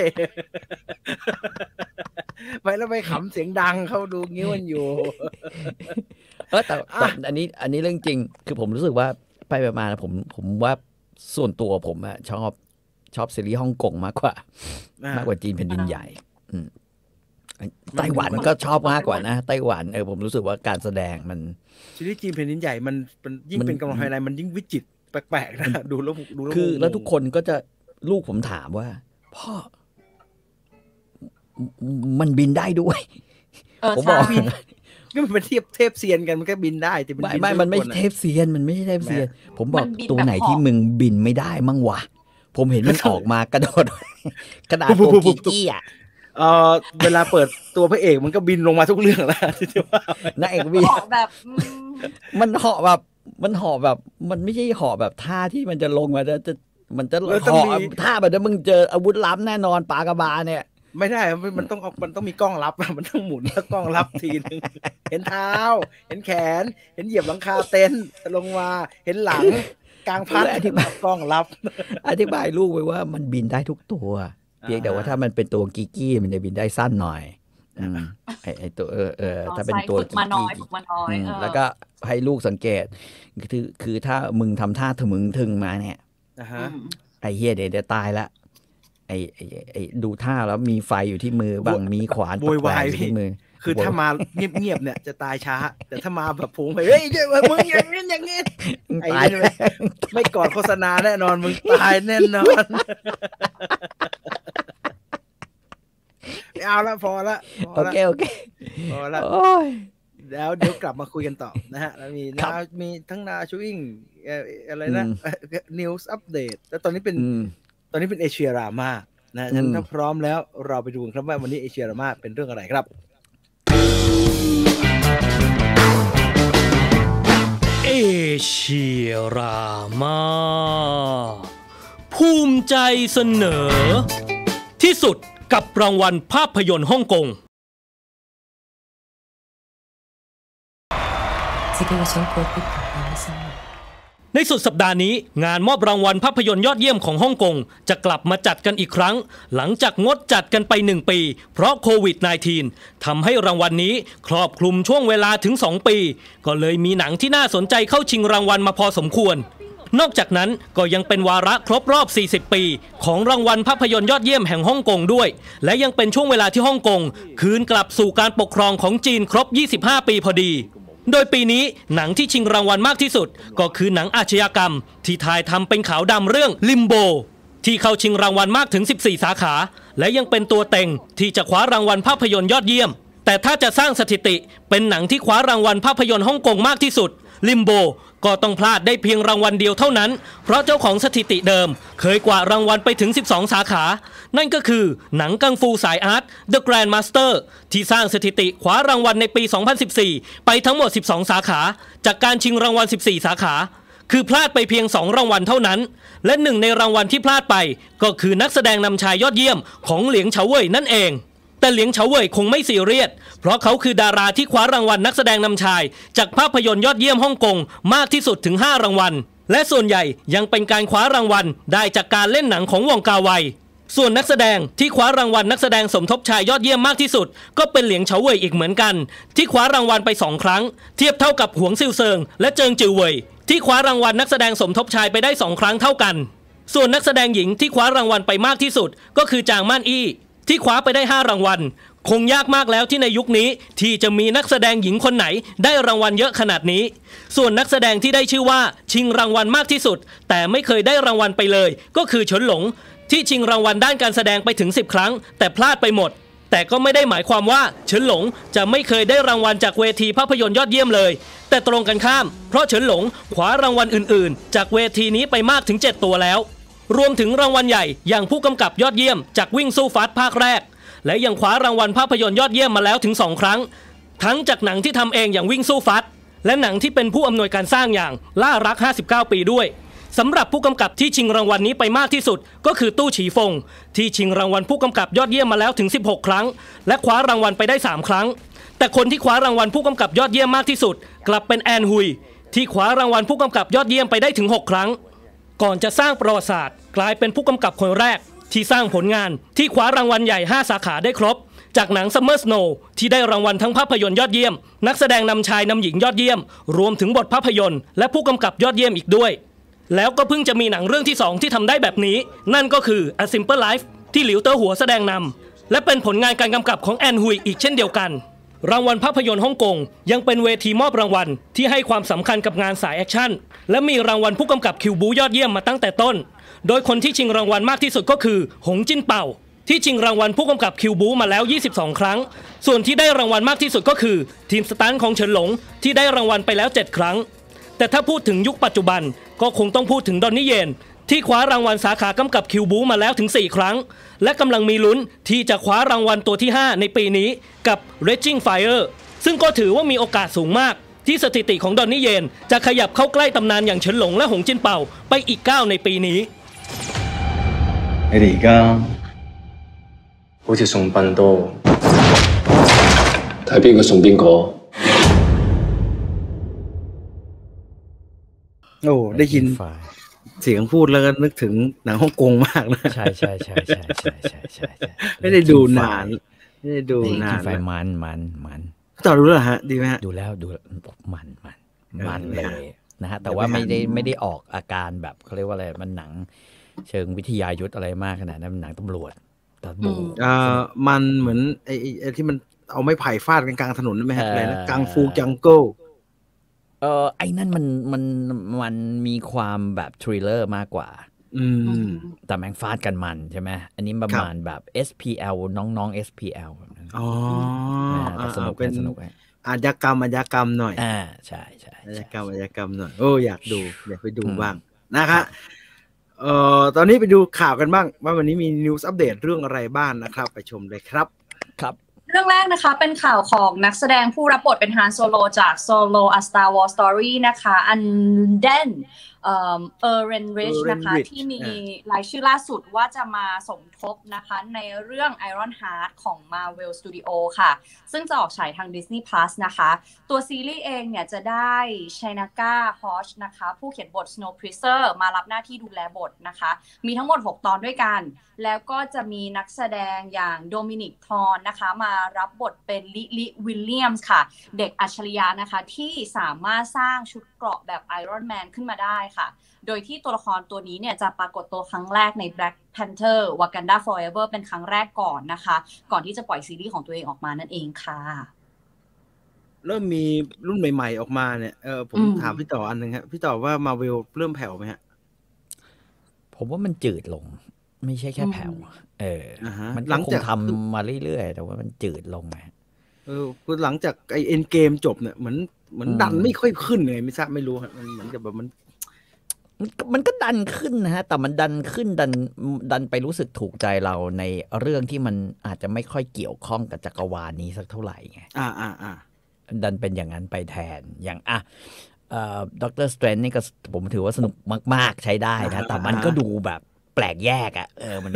ไปแล้วไปขำเสียงดังเขาดูงิ้วกันอยู่แต่อันนี้เรื่องจริงคือผมรู้สึกว่าไปประมาณผมว่าส่วนตัวผมอะชอบชอบซีรีส์ฮ่องกงมากกว่าจีนแผ่นดินใหญ่ไต้หวันก็ชอบมากกว่านะไต้หวันผมรู้สึกว่าการแสดงมันซีรีส์จีนแผ่นดินใหญ่มันยิ่งเป็นกำลังภายในมันยิ่งวิจิตรแปลกๆนะดูแล้วคือแล้วทุกคนก็จะลูกผมถามว่าพ่อมันบินได้ด้วยผมบอกก็มันเป็นเทพเซียนกันมันก็บินได้แต่มันไม่เทพเซียนมันไม่ใช่เทพเซียนผมบอกตัวไหนที่มึงบินไม่ได้มั่งวะผมเห็นมันออกมากระโดดกระดาษโปกิกี้อ่ะเวลาเปิดตัวพระเอกมันก็บินลงมาทุกเรื่องแล้วที่ว่านางเอกบินแบบมันเหาะแบบมันไม่ใช่เหาะแบบท่าที่มันจะลงมาจะมันจะเหาะท่าแบบนั้นมึงเจออาวุธลับแน่นอนปากระบาเนี่ยไม่ได้มันต้องมีกล้องรับมันต้องหมุนแล้วกล้องรับทีนึงเห็นเท้าเห็นแขนเห็นเหยียบหลังคาเต็นท์ลงมาเห็นหลังกลางพัดกล้องรับอธิบายลูกไว้ว่ามันบินได้ทุกตัวเพียงแต่ว่าถ้ามันเป็นตัวกิกกี้มันจะบินได้สั้นหน่อยไอตัวถ้าเป็นตัวกิกกี้แล้วก็ให้ลูกสังเกตคือถ้ามึงทำท่าถมึงถึงมาเนี่ยไอเฮียเดี๋ยวตายละไอดูท่าแล้วมีไฟอยู่ที่มือบ้างมีขวานแปลกๆที่มือคือถ้ามาเงียบๆเนี่ยจะตายช้าแต่ถ้ามาแบบพุ่งไปเฮ้ยมึงอย่างนี้ไอ้ไม่กอดโฆษณาแน่นอนมึงตายแน่นอนเอาละพอละโอเคพอละแล้วเดี๋ยวกลับมาคุยกันต่อนะฮะแล้วมีทั้งนาชูอิงอะไรนะนิวส์อัปเดตแล้วตอนนี้เป็นเอเชียรามานะฉะนั้นถ้าพร้อมแล้วเราไปดูกันครับว่าวันนี้เอเชียรามาเป็นเรื่องอะไรครับเอเชียรามาภูมิใจเสนอที่สุดกับรางวัลภาพยนตร์ฮ่องกงในสุดสัปดาห์นี้งานมอบรางวัลภาพยนตร์ยอดเยี่ยมของฮ่องกงจะกลับมาจัดกันอีกครั้งหลังจากงดจัดกันไป1 ปีเพราะโควิด -19 ทำให้รางวัลนี้ครอบคลุมช่วงเวลาถึง2 ปีก็เลยมีหนังที่น่าสนใจเข้าชิงรางวัลมาพอสมควรนอกจากนั้นก็ยังเป็นวาระครบรอบ40 ปีของรางวัลภาพยนตร์ยอดเยี่ยมแห่งฮ่องกงด้วยและยังเป็นช่วงเวลาที่ฮ่องกงคืนกลับสู่การปกครองของจีนครบ25 ปีพอดีโดยปีนี้หนังที่ชิงรางวัลมากที่สุดก็คือหนังอาชญากรรมที่ถ่ายทำเป็นขาวดำเรื่องลิมโบที่เข้าชิงรางวัลมากถึง14 สาขาและยังเป็นตัวเต็งที่จะคว้ารางวัลภาพยนตร์ยอดเยี่ยมแต่ถ้าจะสร้างสถิติเป็นหนังที่คว้ารางวัลภาพยนตร์ฮ่องกงมากที่สุดลิมโบก็ต้องพลาดได้เพียงรางวัลเดียวเท่านั้นเพราะเจ้าของสถิติเดิมเคยกวาดรางวัลไปถึง12 สาขานั่นก็คือหนังกังฟูสายอาร์ต The Grandmaster ที่สร้างสถิติคว้ารางวัลในปี 2014 ไปทั้งหมด12 สาขาจากการชิงรางวัล14 สาขาคือพลาดไปเพียง2 รางวัลเท่านั้นและหนึ่งในรางวัลที่พลาดไปก็คือนักแสดงนำชายยอดเยี่ยมของเหลียงเฉาเว่ยนั่นเองแต่เหลียงเฉาเว่ยคงไม่ซีเรียสเพราะเขาคือดาราที่คว้ารางวัลนักแสดงนำชายจากภาพยนตร์ยอดเยี่ยมฮ่องกงมากที่สุดถึง5 รางวัลและส่วนใหญ่ยังเป็นการคว้ารางวัลได้จากการเล่นหนังของวองกาไวส่วนนักแสดงที่คว้ารางวัลนักแสดงสมทบชายยอดเยี่ยมมากที่สุดก็เป็นเหลียงเฉาเว่ยอีกเหมือนกันที่คว้ารางวัลไป2 ครั้งเทียบเท่ากับหวงซิวเซิงและเจิงจือเว่ยที่คว้ารางวัลนักแสดงสมทบชายไปได้2 ครั้งเท่ากันส่วนนักแสดงหญิงที่คว้ารางวัลไปมากที่สุดก็คือจางม่านอี้ที่คว้าไปได้5 รางวัลคงยากมากแล้วที่ในยุคนี้ที่จะมีนักแสดงหญิงคนไหนได้รางวัลเยอะขนาดนี้ส่วนนักแสดงที่ได้ชื่อว่าชิงรางวัลมากที่สุดแต่ไม่เคยได้รางวัลไปเลยก็คือเฉินหลงที่ชิงรางวัลด้านการแสดงไปถึง10 ครั้งแต่พลาดไปหมดแต่ก็ไม่ได้หมายความว่าเฉินหลงจะไม่เคยได้รางวัลจากเวทีภาพยนตร์ยอดเยี่ยมเลยแต่ตรงกันข้ามเพราะเฉินหลงคว้ารางวัลอื่นๆจากเวทีนี้ไปมากถึง7 ตัวแล้วรวมถึงรางวัลใหญ่อย่างผู้กำกับยอดเยี่ยมจากวิ่งสู้ฟัดภาคแรกและยังคว้ารางวัลภาพยนตร์ยอดเยี่ยมมาแล้วถึง2 ครั้งทั้งจากหนังที่ทำเองอย่างวิ่งสู้ฟัดและหนังที่เป็นผู้อำนวยการสร้างอย่างล่ารัก59 ปีด้วยสำหรับผู้กำกับที่ชิงรางวัลนี้ไปมากที่สุดก็คือตู้ฉีฟงที่ชิงรางวัลผู้กำกับยอดเยี่ยมมาแล้วถึง16 ครั้งและคว้ารางวัลไปได้3 ครั้งแต่คนที่คว้ารางวัลผู้กำกับยอดเยี่ยมมากที่สุดกลับเป็นแอนฮุยที่คว้ารางวัลผู้กำกับยอดเยี่ยมไปได้ถึง6 ครั้งก่อนจะสร้างประวัติศาสตร์กลายเป็นผู้กำกับคนแรกที่สร้างผลงานที่คว้ารางวัลใหญ่5 สาขาได้ครบจากหนัง Summer Snow ที่ได้รางวัลทั้งภาพยนตร์ยอดเยี่ยมนักแสดงนำชายนำหญิงยอดเยี่ยมรวมถึงบทภาพยนตร์และผู้กำกับยอดเยี่ยมอีกด้วยแล้วก็เพิ่งจะมีหนังเรื่องที่2ที่ทำได้แบบนี้นั่นก็คือ A Simple Life ที่หลิวเตอร์หัวแสดงนำและเป็นผลงานการกำกับของแอนฮุยอีกเช่นเดียวกันรางวัลภาพยนตร์ฮ่องกงยังเป็นเวทีมอบรางวัลที่ให้ความสำคัญกับงานสายแอคชั่นและมีรางวัลผู้กำกับคิวบูยอดเยี่ยมมาตั้งแต่ต้นโดยคนที่ชิงรางวัลมากที่สุดก็คือหงจิ้นเป่าที่ชิงรางวัลผู้กำกับคิวบูมาแล้ว22ครั้งส่วนที่ได้รางวัลมากที่สุดก็คือทีมสตันท์ของเฉินหลงที่ได้รางวัลไปแล้ว7ครั้งแต่ถ้าพูดถึงยุคปัจจุบันก็คงต้องพูดถึงดอนนี่เยนที่คว้ารางวัลสาขากำกับคิวบูมาแล้วถึง4ครั้งและกำลังมีลุ้นที่จะคว้ารางวัลตัวที่5ในปีนี้กับ Raging Fire ซึ่งก็ถือว่ามีโอกาสสูงมากที่สถิติของดอนนี่เยนจะขยับเข้าใกล้ตำนานอย่างเฉินหลงและหงจิ้นเป่าไปอีกก้าวในปีนี้你哋而家好似送殯多，睇邊個送邊個。 โอ้ได้ยินเสียงพูดแล้วก็นึกถึงหนังฮ่องกงมากนะใช่ไม่ได้ดูนานไม่ได้ดูนานไฟมันต่อดูแล้วฮะดีไหมฮะดูแล้วมันเลยนะฮะแต่ว่าไม่ได้ออกอาการแบบเขาเรียกว่าอะไรมันหนังเชิงวิทยายุทธอะไรมากขนาดนั้นมันหนังตำรวจมันเหมือนไอ้ที่มันเอาไม้ไผ่ฟาดกันกลางถนนนั่นไหมฮะอะไรนะกังฟูจังเกิลไอ้นั่นมันมีความแบบทริลเลอร์มากกว่าแต่แม่งฟาดกันมันใช่ไหมอันนี้ประมาณแบบ SPL น้อง SPL แบบนั้นสนุกอาชญากรรมหน่อยใช่อาชญากรรมหน่อยโอ้อยากไปดูบ้างนะครับตอนนี้ไปดูข่าวกันบ้างว่าวันนี้มีนิวส์อัปเดตเรื่องอะไรบ้างนะครับไปชมเลยครับเรื่องแรกนะคะเป็นข่าวของนักแสดงผู้รับบทเป็นฮานโซโลจากโซโล A Star Wars Story นะคะอันเดนเรนริชนะคะที่มีรายชื่อล่าสุดว่าจะมาสมทบนะคะในเรื่อง Iron Heart ของ Marvel Studio ค่ะซึ่งจะออกฉายทาง Disney Plus นะคะตัวซีรีส์เองเนี่ยจะได้ชัยนาก้าฮอชนะคะผู้เขียนบท Snowpiercer มารับหน้าที่ดูแลบทนะคะมีทั้งหมด6ตอนด้วยกันแล้วก็จะมีนักแสดงอย่างโดมินิกทอนนะคะมารับบทเป็นลิวิลเลียมส์ค่ะเด็กอัจฉริยะนะคะที่สามารถสร้างชุดเกราะแบบ Iron Man ขึ้นมาได้ค่ะโดยที่ตัวละครตัวนี้เนี่ยจะปรากฏตัวครั้งแรกใน Black Panther Wakanda Forever เป็นครั้งแรกก่อนนะคะก่อนที่จะปล่อยซีรีส์ของตัวเองออกมานั่นเองค่ะเริ่มมีรุ่นใหม่ๆออกมาเนี่ยผมถามพี่ต่ออันนึงครับพี่ต่อว่า Marvel เริ่มแผ่วไหมฮะผมว่ามันจืดลงไม่ใช่แค่แผ่วมันหลังจากทำมาเรื่อยๆแต่ว่ามันจืดลงไงคือหลังจากไอ้เอ็นเกมจบเนี่ยเหมือนดันไม่ค่อยขึ้นเลยไม่รู้ครับมันเหมือนกับแบบมันก็ดันขึ้นนะฮะแต่มันดันขึ้นดันไปรู้สึกถูกใจเราในเรื่องที่มันอาจจะไม่ค่อยเกี่ยวข้องกับจักรวาลนี้สักเท่าไหร่ไงดันเป็นอย่างนั้นไปแทนอย่างด็อกเตอร์สเตรนจ์นี่ก็ผมถือว่าสนุกมากๆใช้ได้นะแต่มันก็ดูแบบแปลกแยกมัน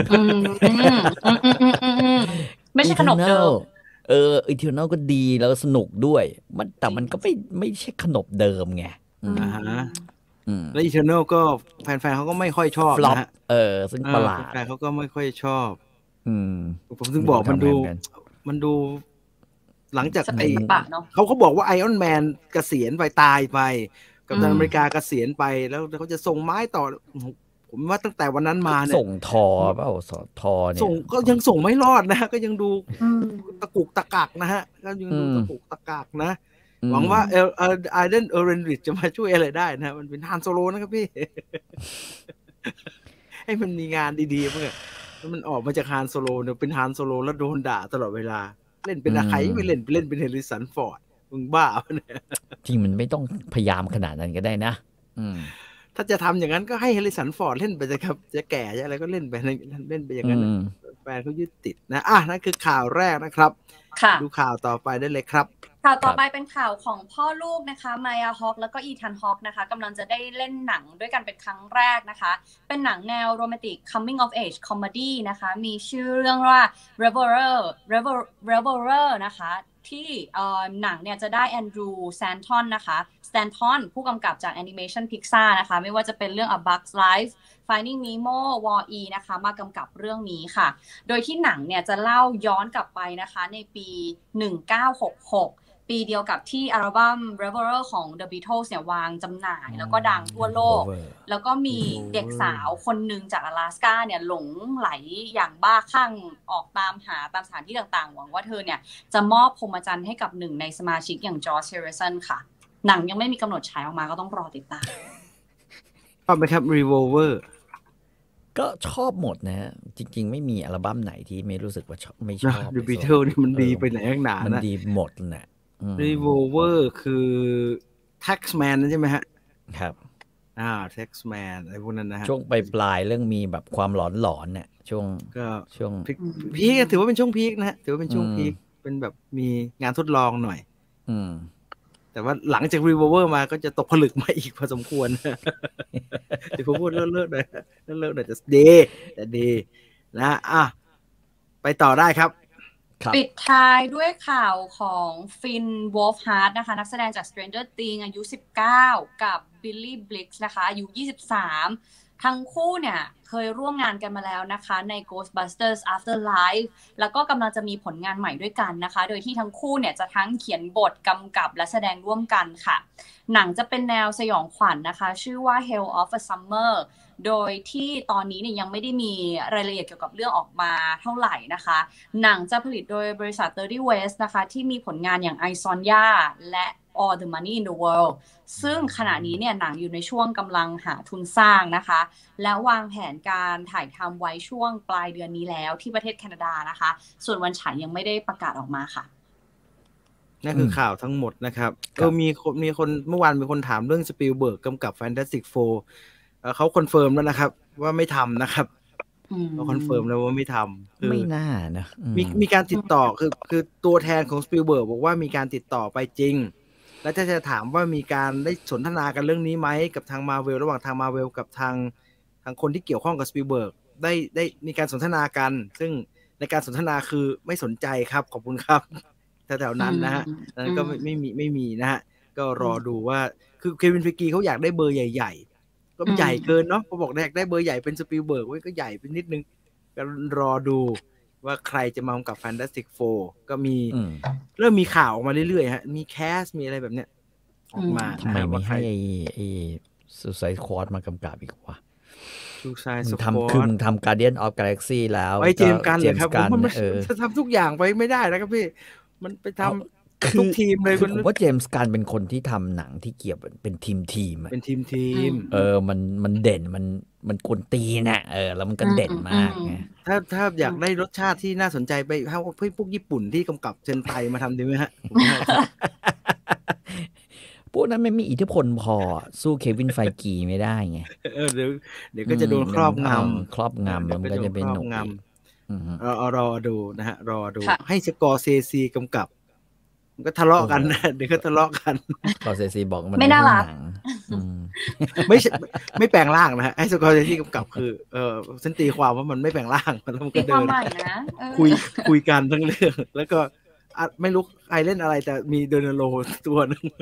ไม่ใช่ขนมเดิม Eternal ก็ดีแล้วสนุกด้วยแต่มันก็ไม่ใช่ขนมเดิมไงแล้ว Eternal ก็แฟนๆเขาก็ไม่ค่อยชอบนะฮะซึ่งประหลาดแฟนเขาก็ไม่ค่อยชอบผมถึงบอกมันดูหลังจากเขาบอกว่า Iron Man เกษียณไปตายไปกัปตันอเมริกาเกษียณไปแล้วเขาจะส่งไม้ต่อผมว่าตั้งแต่วันนั้นมาเนี่ยส่งทอเปล่าทอเนี่ยส่งก็ยังส่งไม่รอดนะก็ยังดูตะกุกตะกักนะฮะก็ยังดูตะกุกตะกักนะหวังว่าไอเดนเรนริชจะมาช่วยอะไรได้นะมันเป็นฮานโซโลนะครับพี่ให้มันมีงานดีๆเพื่อมันออกมาจากฮานโซโลเนี่ยเป็นฮานโซโลแล้วโดนด่าตลอดเวลาเล่นเป็นอะไรไม่เล่นเป็นเฮนริสันฟอร์ดมึงบ้าเนี่ยจริงมันไม่ต้องพยายามขนาดนั้นก็ได้นะถ้าจะทำอย่างนั้นก็ให้เฮนริสันฟอร์ดเล่นไปเลยครับจะแก่จะอะไรก็เล่นไปอย่างนั้นแฟนเขายึดติดนะนั่นคือข่าวแรกนะครับดูข่าวต่อไปได้เลยครับข่าวต่อไปเป็นข่าวของพ่อลูกนะคะมายาฮอคแล้วก็อีธานฮอคนะคะกำลังจะได้เล่นหนังด้วยกันเป็นครั้งแรกนะคะเป็นหนังแนวโรแมนติก coming of age comedy นะคะมีชื่อเรื่องว่า Reveler นะคะที่หนังเนี่ยจะได้แอนดรูว์แซนทอนนะคะสแตนทอนผู้กำกับจากแอนิเมชันพิกซ่านะคะไม่ว่าจะเป็นเรื่อง A Bug's Life Finding Nemo Wall-E นะคะมากำกับเรื่องนี้ค่ะโดยที่หนังเนี่ยจะเล่าย้อนกลับไปนะคะในปี1966 ปีเดียวกับที่อัลบั้ม Revolver ของ The Beatles เนี่ยวางจำหน่ายแล้วก็ดังทั่วโลกแล้วก็มีเด็กสาวคนหนึ่งจาก阿拉斯ก้าเนี่ยหลงไหลอย่างบ้าคลั่งออกตามหาตามสถานที่ต่างๆหวังว่าเธอเนี่ยจะมอบพรหมจรรย์ให้กับหนึ่งในสมาชิกอย่างจอร์จ แฮร์ริสันค่ะหนังยังไม่มีกำหนดฉายออกมาก็ต้องรอติดตามชอบไหมครับ Revolver ก็ชอบหมดนะจริงๆไม่มีอัลบั้มไหนที่ไม่รู้สึกว่าไม่ชอบ The Beatles นี่มันดีไปไหนข้างหนานะมันดีหมดนะ Revolver คือ Taxman นั่นใช่ไหมฮะครับ Taxman อะไรพวกนั้นนะฮะช่วงปลายเรื่องมีแบบความหลอนเนี่ยช่วงพีคถือว่าเป็นช่วงพีคนะฮะถือว่าเป็นช่วงพีคเป็นแบบมีงานทดลองหน่อยแต่ว่าหลังจาก Revolver มาก็จะตกผลึกมาอีกพอสมควรเดี๋ยวผมพูดเลิกหน่อยจะดีแต่ดีนะไปต่อได้ครับปิดท้ายด้วยข่าวของฟิน วอลฟฮาร์ทนะคะนักแสดงจาก Stranger Things อายุ19กับบิลลี่ บลิกซ์นะคะอายุ23ทั้งคู่เนี่ยเคยร่วมงานกันมาแล้วนะคะใน Ghostbusters Afterlife แล้วก็กำลังจะมีผลงานใหม่ด้วยกันนะคะโดยที่ทั้งคู่เนี่ยจะทั้งเขียนบทกำกับและแสดงร่วมกันค่ะหนังจะเป็นแนวสยองขวัญ นะคะชื่อว่า Hell of a Summer โดยที่ตอนนี้เนี่ยยังไม่ได้มีรายละเอียดเกี่ยวกับเรื่องออกมาเท่าไหร่นะคะหนังจะผลิตโดยบริษัท 30 West นะคะที่มีผลงานอย่าง I Sonja และ All the Money in the World ซึ่งขณะนี้เนี่ยหนังอยู่ในช่วงกำลังหาทุนสร้างนะคะแล้ววางแผนการถ่ายทำไว้ช่วงปลายเดือนนี้แล้วที่ประเทศแคนาดานะคะส่วนวันฉายยังไม่ได้ประกาศออกมาค่ะนั่นคือข่าวทั้งหมดนะครับก็มีคนเมื่อวานมีคนถามเรื่องสปิลเบิร์กกำกับ Fantastic Four เขาคอนเฟิร์มแล้วนะครับว่าไม่ทำนะครับเขาคอนเฟิร์มแล้วว่าไม่ทำไม่น่านะมีการติดต่อคือตัวแทนของสปิลเบิร์กบอกว่ามีการติดต่อไปจริงแล้วจะถามว่ามีการได้สนทนากันเรื่องนี้ไหมกับทาง Marvel ระหว่างทาง Marvel กับทางคนที่เกี่ยวข้องกับสปิลเบิร์กได้มีการสนทนากันซึ่งในการสนทนาคือไม่สนใจครับขอบคุณครับแถวๆนั้นนะฮะนั้นก็ไม่มีนะฮะก็รอดูว่าคือเควิน เฟกีเขาอยากได้เบอร์ใหญ่ๆก็ใหญ่เกินเนาะพอบอกอยากได้เบอร์ใหญ่เป็นสปิลเบิร์กไว้ก็ใหญ่ไปนิดนึงก็รอดูว่าใครจะมากับ Fantastic Four ก็มีเริ่มมีข่าวออกมาเรื่อยๆฮะมีแคสมีอะไรแบบเนี้ยออกมาทำไมไม่ให้ไอ้ Suicide Squad มากำกับอีกวะ Suicide Squad คือมึงทำ Guardian of Galaxy แล้วไอ้เจมส์กันเลยครับมันจะทำทุกอย่างไปไม่ได้นะครับพี่มันไปทำทุกทีมเลยผมว่าเจมส์กันเป็นคนที่ทำหนังที่เกี่ยวเป็นทีมเป็นทีมมันเด่นมันกวนตีนน่ะแล้วมันก็เด่นมากไงถ้าอยากได้รสชาติที่น่าสนใจไปให้พวกญี่ปุ่นที่กำกับเซนไตมาทำดีไหมฮะพวกนั้นไม่มีอิทธิพลพอสู้เควิน ไฟกีไม่ได้ไงเดี๋ยวก็จะโดนครอบงำแล้วมันก็จะเป็นหนุกรอดูนะฮะรอดูให้สกอร์เซซีกำกับก็ทะเลาะกันเดี๋ยวก็ทะเลาะกันสกอร์เซซีบอกมันไม่น่ารักไม่แปลงร่างนะฮะให้สกอร์เซซีกำกับคือฉันตีความว่ามันไม่แปลงร่างมันก็เดินคุยกันทั้งเรื่องแล้วก็ไม่รู้ใครเล่นอะไรแต่มีเดนโลตัวนึง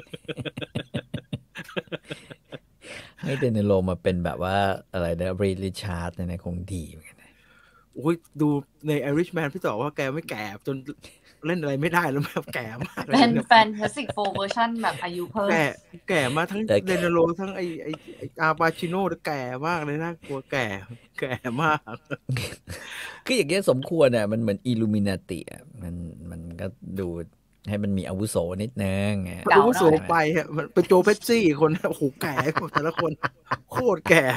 ให้เดนโลมาเป็นแบบว่าอะไรนะบรีลิชาร์ดในคงดีเหมือนกันโอ้ยดูใน Irishman พี่ต่อว่าแกไม่แก่จนเล่นอะไรไม่ได้แล้วแบบแก่มากเป็น Fantastic Four เวอร์ชันแบบอายุเพิ่มแก่มาทั้งเดนโลทั้งไออาปาชิโน่แก่มากเลยนะกลัวแก่มากคืออย่างเงี้ยสมควรอ่ะมันเหมือนอิลูมินาติอ่ะมันก็ดูให้มันมีอาวุโสนิดนึงอาวุโสไปฮะมันเป็นโจเปปซี่คนโอ้โหแก่แต่ละคนโคตรแก่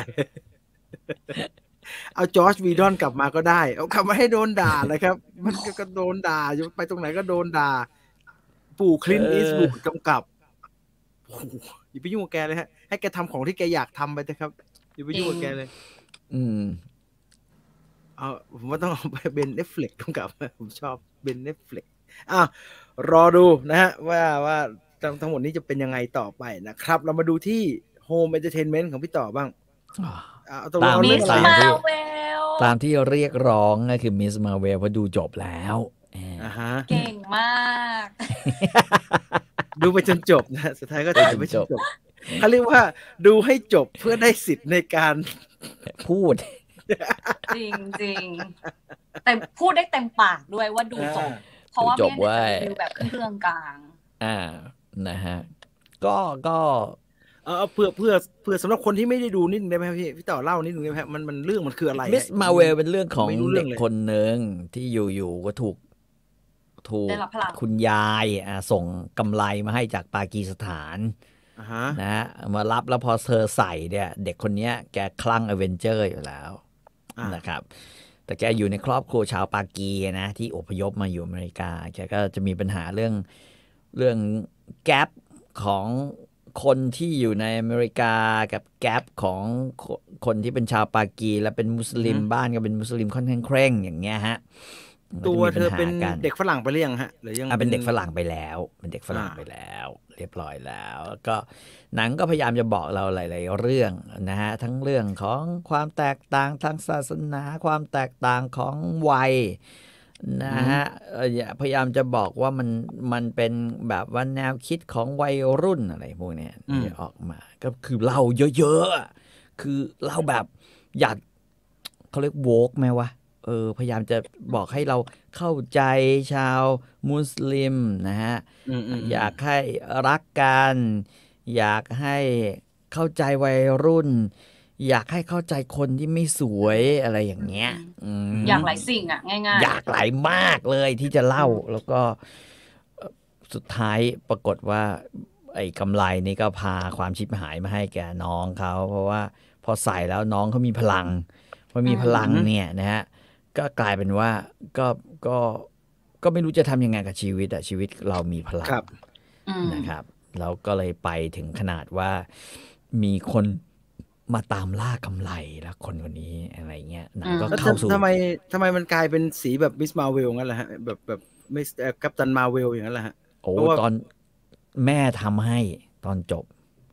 เอาจอร์จวีดอนกลับมาก็ได้เอากลับมาให้โดนด่าเลยครับมันก็โดนด่าอยู่ไปตรงไหนก็โดนด่าปู่คลินต์อีสต์วูดกำกับอย่าไปยุ่งกับแกเลยฮะให้แกทำของที่แกอยากทำไปเถอะครับอย่าไปยุ่งกับแกเลยผมว่าต้องเอาไปเบนเนฟเฟล็กกำกับผมชอบเบนเนฟเฟล็กรอดูนะฮะว่าทั้งหมดนี้จะเป็นยังไงต่อไปนะครับเรามาดูที่โฮมเอนเตอร์เทนเมนต์ของพี่ต่อบ้างตามที่เรียกร้องก็คือมิสมาเวลว่าดูจบแล้วเก่งมากดูไปจนจบนะสุดท้ายก็ถ่ายไม่จบเขาเรียกว่าดูให้จบเพื่อได้สิทธิ์ในการพูดจริงแต่พูดได้เต็มปากด้วยว่าดูจบเพราะว่าไม่ได้ดูแบบเครื่องกลางนะฮะก็เพื่อสำหรับคนที่ไม่ได้ดูนิดนึงได้ไหมครับพี่ต่อเล่านิดนึงได้ไหมครับมันเรื่องมันคืออะไรมิสมาเวลเป็นเรื่องของเด็กคนหนึ่งที่อยู่ก็ถูกคุณยายส่งกำไรมาให้จากปากีสถานนะฮะมารับแล้วพอเธอใส่เนี่ยเด็กคนนี้แกคลั่งอเวนเจอร์อยู่แล้วนะครับแต่แกอยู่ในครอบครัวชาวปากีนะที่อพยพมาอยู่อเมริกาแกก็จะมีปัญหาเรื่องแกปของคนที่อยู่ในอเมริกากับแกปของคนที่เป็นชาวปากีและเป็นมุสลิมบ้านก็เป็นมุสลิมค่อนข้างเคร่งอย่างเงี้ยฮะตัวเธอเป็นเด็กฝรั่งไปหรือยังฮะหรือยังเป็นเด็กฝรั่งไปแล้วเป็นเด็กฝรั่งไปแล้วเรียบร้อยแล้วก็หนังก็พยายามจะบอกเราหลายๆเรื่องนะฮะทั้งเรื่องของความแตกต่างทางศาสนาความแตกต่างของวัยนะฮะพยายามจะบอกว่ามันเป็นแบบว่าแนวคิดของวัยรุ่นอะไรพวกนี้ออกมาก็คือเล่าเยอะๆคือเล่าแบบอยากเขาเรียกโวกไหมวะพยายามจะบอกให้เราเข้าใจชาวมุสลิมนะฮะอยากให้รักกันอยากให้เข้าใจวัยรุ่นอยากให้เข้าใจคนที่ไม่สวยอะไรอย่างเงี้ยอยากหลายสิ่งอ่ะง่ายๆอยากหลายมากเลยที่จะเล่าแล้วก็สุดท้ายปรากฏว่าไอ้กำไรนี่ก็พาความชิบหายมาให้แกน้องเขาเพราะว่าพอใส่แล้วน้องเขามีพลังพอมีพลังเนี่ยนะฮะก็กลายเป็นว่าก็ไม่รู้จะทำยังไงกับชีวิตอะชีวิตเรามีพลังนะครับเราก็เลยไปถึงขนาดว่ามีคนมาตามล่ากำไรแล้วคนนี้อะไรเงี้ยหนังก็เข้าสู่ทำไมมันกลายเป็นสีแบบมิสมาเวลงั้นล่ะฮะแบบไม่กัปตันมาเวลอย่างนั้นล่ะฮะโอ้ตอนแม่ทำให้ตอนจบ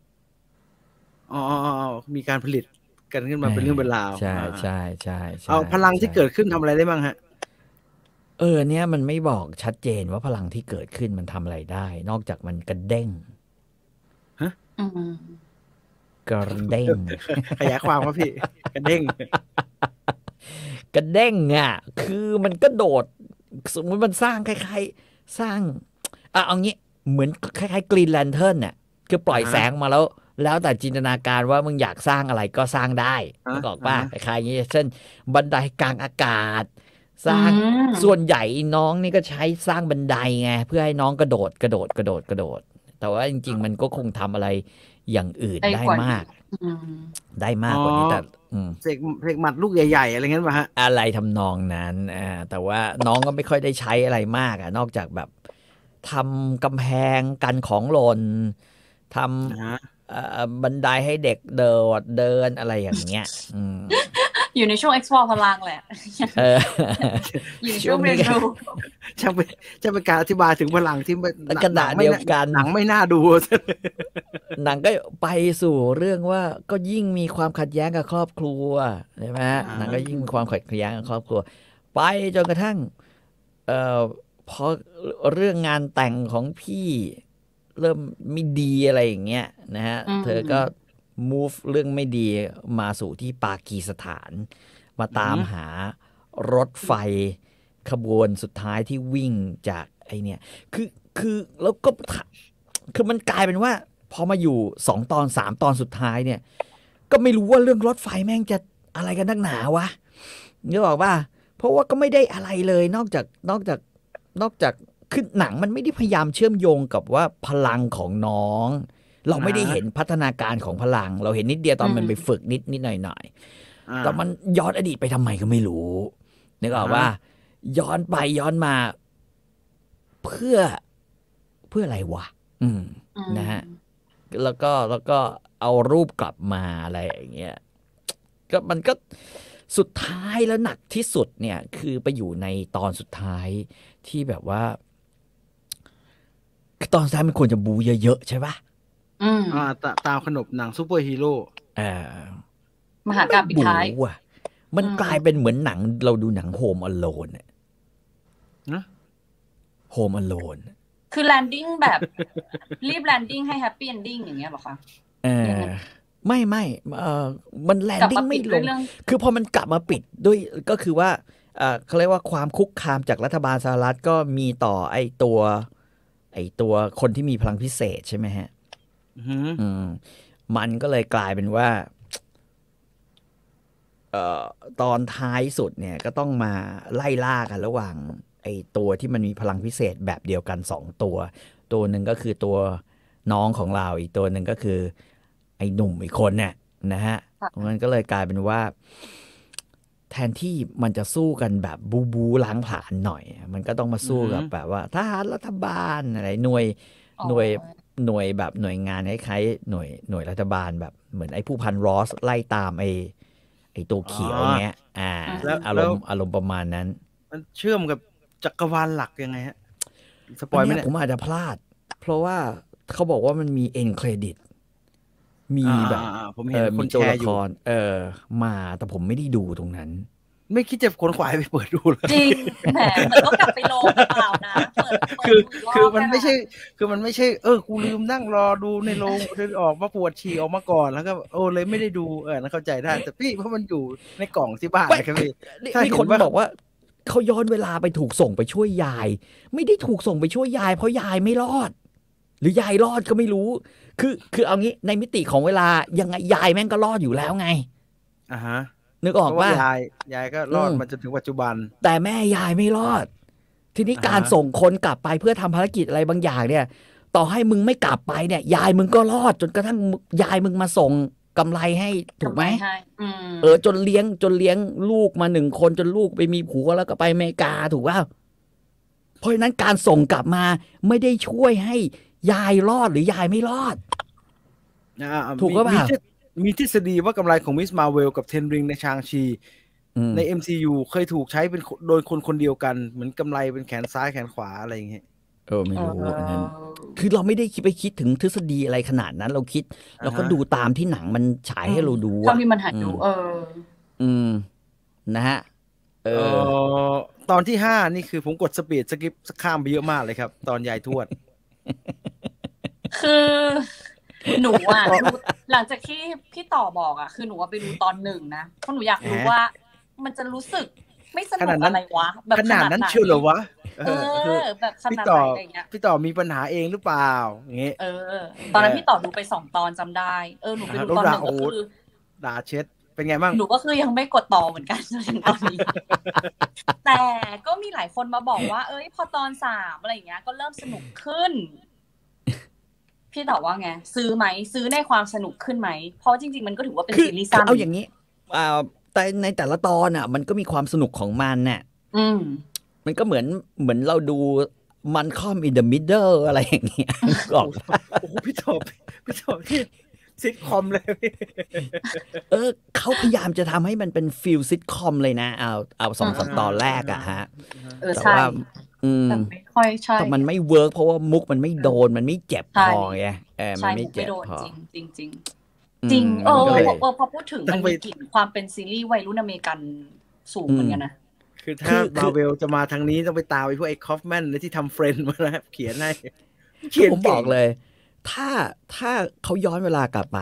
มีการผลิตกันขึ้นมาเป็นเรื่องเป็นราวใช่เอาพลังที่เกิดขึ้นทำอะไรได้บ้างฮะเนี่ยมันไม่บอกชัดเจนว่าพลังที่เกิดขึ้นมันทำอะไรได้นอกจากมันกระเด้งฮะกระเด้งขยายความครับพี่กระเด้งกระเด้งอ่ะคือมันก็โดดสมมติมันสร้างคล้ายๆสร้างเอางี้เหมือนคล้ายๆกรีนแลนเทิร์นเนี่ยคือปล่อยแสงมาแล้วแต่จินตนาการว่ามึงอยากสร้างอะไรก็สร้างได้นึกออกป่ะคล้ายๆอย่างนี้เช่นบันไดกลางอากาศสร้างส่วนใหญ่น้องนี่ก็ใช้สร้างบันไดไงเพื่อให้น้องกระโดดแต่ว่าจริงๆมันก็คงทำอะไรอย่างอื่นได้มากกว่านี้แต่เสกหมัดลูกใหญ่ๆอะไรเงี้ยป่ะฮะอะไรทำนองนั้นแต่ว่าน้องก็ไม่ค่อยได้ใช้อะไรมากนอกจากแบบทำกำแพงกันของหล่นทำบันไดให้เด็กเดินอะไรอย่างเงี้ยอยู่ในช่วง explore พลังแหละอยู่ในช่วงเรียนรู้จะเป็นการอธิบายถึงพลังที่กระดาษเดียวกันหนังไม่น่าดูหนังก็ไปสู่เรื่องว่าก็ยิ่งมีความขัดแย้งกับครอบครัวใช่ไหมหนังก็ยิ่งมีความขัดแย้งกับครอบครัวไปจนกระทั่งพอเรื่องงานแต่งของพี่เริ่มไม่ดีอะไรอย่างเงี้ยนะฮะเธอก็ move เรื่องไม่ดีมาสู่ที่ปากีสถานมาตามหารถไฟขบวนสุดท้ายที่วิ่งจากไอเนี่ยคือแล้วก็คือมันกลายเป็นว่าพอมาอยู่2 ตอน3 ตอนสุดท้ายเนี่ยก็ไม่รู้ว่าเรื่องรถไฟแม่งจะอะไรกันนักหนาวะนึกออกป่ะเพราะว่าก็ไม่ได้อะไรเลยนอกจากคือหนังมันไม่ได้พยายามเชื่อมโยงกับว่าพลังของน้องเราไม่ได้เห็นพัฒนาการของพลังเราเห็นนิดเดียวตอนมันไปฝึกนิดหน่อยแต่มันย้อนอดีตไปทำไมก็ไม่รู้นึกออกว่าย้อนไปย้อนมาเพื่ออะไรวะนะฮะแล้วก็เอารูปกลับมาอะไรอย่างเงี้ยก็มันก็สุดท้ายแล้วหนักที่สุดเนี่ยคือไปอยู่ในตอนสุดท้ายที่แบบว่าตอนสุดท้ายมันควรจะบูเยอะๆใช่ปะตามขนบหนังซูเปอร์ฮีโร่มหากาพย์ปิดท้ายมันกลายเป็นเหมือนหนังเราดูหนังโฮมอโลนนะโฮมอโลนคือแลนดิ้งแบบรีบแลนดิ้งให้แฮปปี้เอนดิ้งอย่างเงี้ยหรอคะไม่มันแลนดิ้งไม่ลงคือพอมันกลับมาปิดด้วยก็คือว่าเขาเรียกว่าความคุกคามจากรัฐบาลสหรัฐก็มีต่อไอ้ตัวไอตัวคนที่มีพลังพิเศษใช่ไหมฮะมันก็เลยกลายเป็นว่าตอนท้ายสุดเนี่ยก็ต้องมาไล่ล่ากันระหว่างไอตัวที่มันมีพลังพิเศษแบบเดียวกัน2ตัวหนึ่งก็คือตัวน้องของเราอีกตัวหนึ่งก็คือไอหนุ่มอีกคนเนี่ยนะฮะมันก็เลยกลายเป็นว่าแทนที่มันจะสู้กันแบบบูล้างผลาญหน่อยมันก็ต้องมาสู้กับแบบว่าทหารรัฐบาลอะไรหน่วยแบบหน่วยงานคล้ายๆหน่วยรัฐบาลแบบเหมือนไอ้ผู้พันรอสไล่ตามไอ้ตัวเขียวเงี้ยอารมณ์ประมาณนั้นมันเชื่อมกับจักรวาลหลักยังไงฮะสปอยล์ไหมเนี่ยผมอาจจะพลาดเพราะว่าเขาบอกว่ามันมีเอ็นเครดิตมีแบบผมเห็นคนแชร์อยู่มาแต่ผมไม่ได้ดูตรงนั้นไม่คิดจะขนขวายไปเปิดดูเลยจริงแหมเหมือนก็กลับไปลงเปล่านะคือมันไม่ใช่กูลืมนั่งรอดูในโรงออกมาปวดฉี่ออกมาก่อนแล้วก็เลยไม่ได้ดูนั่นเข้าใจได้แต่พี่เพราะมันอยู่ในกล่องที่บ้านนะครับพี่มีคนบอกว่าเขาย้อนเวลาไปถูกส่งไปช่วยยายไม่ได้ถูกส่งไปช่วยยายเพราะยายไม่รอดหรือยายรอดก็ไม่รู้คือเอางี้ในมิติของเวลายังไงยายแม่งก็รอดอยู่แล้วไงนึกออกว่ายายก็รอดมาจนถึงปัจจุบันแต่แม่ยายไม่รอดทีนี้การส่งคนกลับไปเพื่อทำภารกิจอะไรบางอย่างเนี่ยต่อให้มึงไม่กลับไปเนี่ยยายมึงก็รอดจนกระทั่งยายมึงมาส่งกำไรให้ถูกไหมจนเลี้ยงลูกมา1 คนจนลูกไปมีผัวแล้วก็ไปอเมริกาถูกป่ะเพราะฉะนั้นการส่งกลับมาไม่ได้ช่วยให้ยายรอดหรือยายไม่รอดถูกป่ะมีทฤษฎีว่ากำไรของมิสมาเวลกับเทนริงในชางชีใน MCU เคยถูกใช้เป็นโดยคนเดียวกันเหมือนกำไรเป็นแขนซ้ายแขนขวาอะไรอย่างเงี้ยไม่รู้นั้นคือเราไม่ได้คิดถึงทฤษฎีอะไรขนาดนั้นเราก็ดูตามที่หนังมันฉายให้เราดูตอนที่มันหัดดูนะฮะตอนที่5นี่คือผมกดสปีดสกิปข้ามไปเยอะมากเลยครับตอนยายทวดคือหนูหลังจากที่พี่ต่อบอกคือหนูไปดูตอน1นะเพราะหนูอยากรู้ว่ามันจะรู้สึกไม่สนุกอะไรวะแบบขนาดนั้นเชียวเหรอวะแบบขนาดไหนอะไรเงี้ยพี่ต่อมีปัญหาเองหรือเปล่าอย่างเงี้ยตอนนั้นพี่ต่อดูไป2 ตอนจำได้หนูไปดูตอน1ก็คือด่าเช็ดเป็นไงบ้างหนูก็คือยังไม่กดต่อเหมือนกันจนถึงตอนนี้แต่ก็มีหลายคนมาบอกว่าพอตอน3อะไรอย่างเงี้ยก็เริ่มสนุกขึ้นพี่ตอบว่าไงซื้อไหมซื้อในความสนุกขึ้นไหมเพราะจริงๆมันก็ถือว่าเป็นซีรีส์สั้นเอาอย่างนี้แต่ในแต่ละตอนมันก็มีความสนุกของมันน่ะมันก็เหมือนเราดูมันคอมอินเดอะมิดเดิลอะไรอย่างเงี้ยบอกโอ้โหพี่ตอบที่ซิทคอมเลยเขาพยายามจะทำให้มันเป็นฟิลซิทคอมเลยนะเอา2-3 ตอนแรกฮะแต่ว่าแต่ไม่ค่อยใช่แต่มันไม่เวิร์กเพราะว่ามุกมันไม่โดนมันไม่เจ็บพอไงมันไม่เจ็บพอจริงพอพูดถึงมันมีกลิ่นความเป็นซีรีส์วัยรุ่นอเมริกันสูงเหมือนกันนะคือถ้ามาเวลจะมาทางนี้ต้องไปตามไปพวกไอ้คอฟแมนที่ทำเฟรนด์มาแล้วเขียนให้ผมบอกเลยถ้าเขาย้อนเวลากลับไป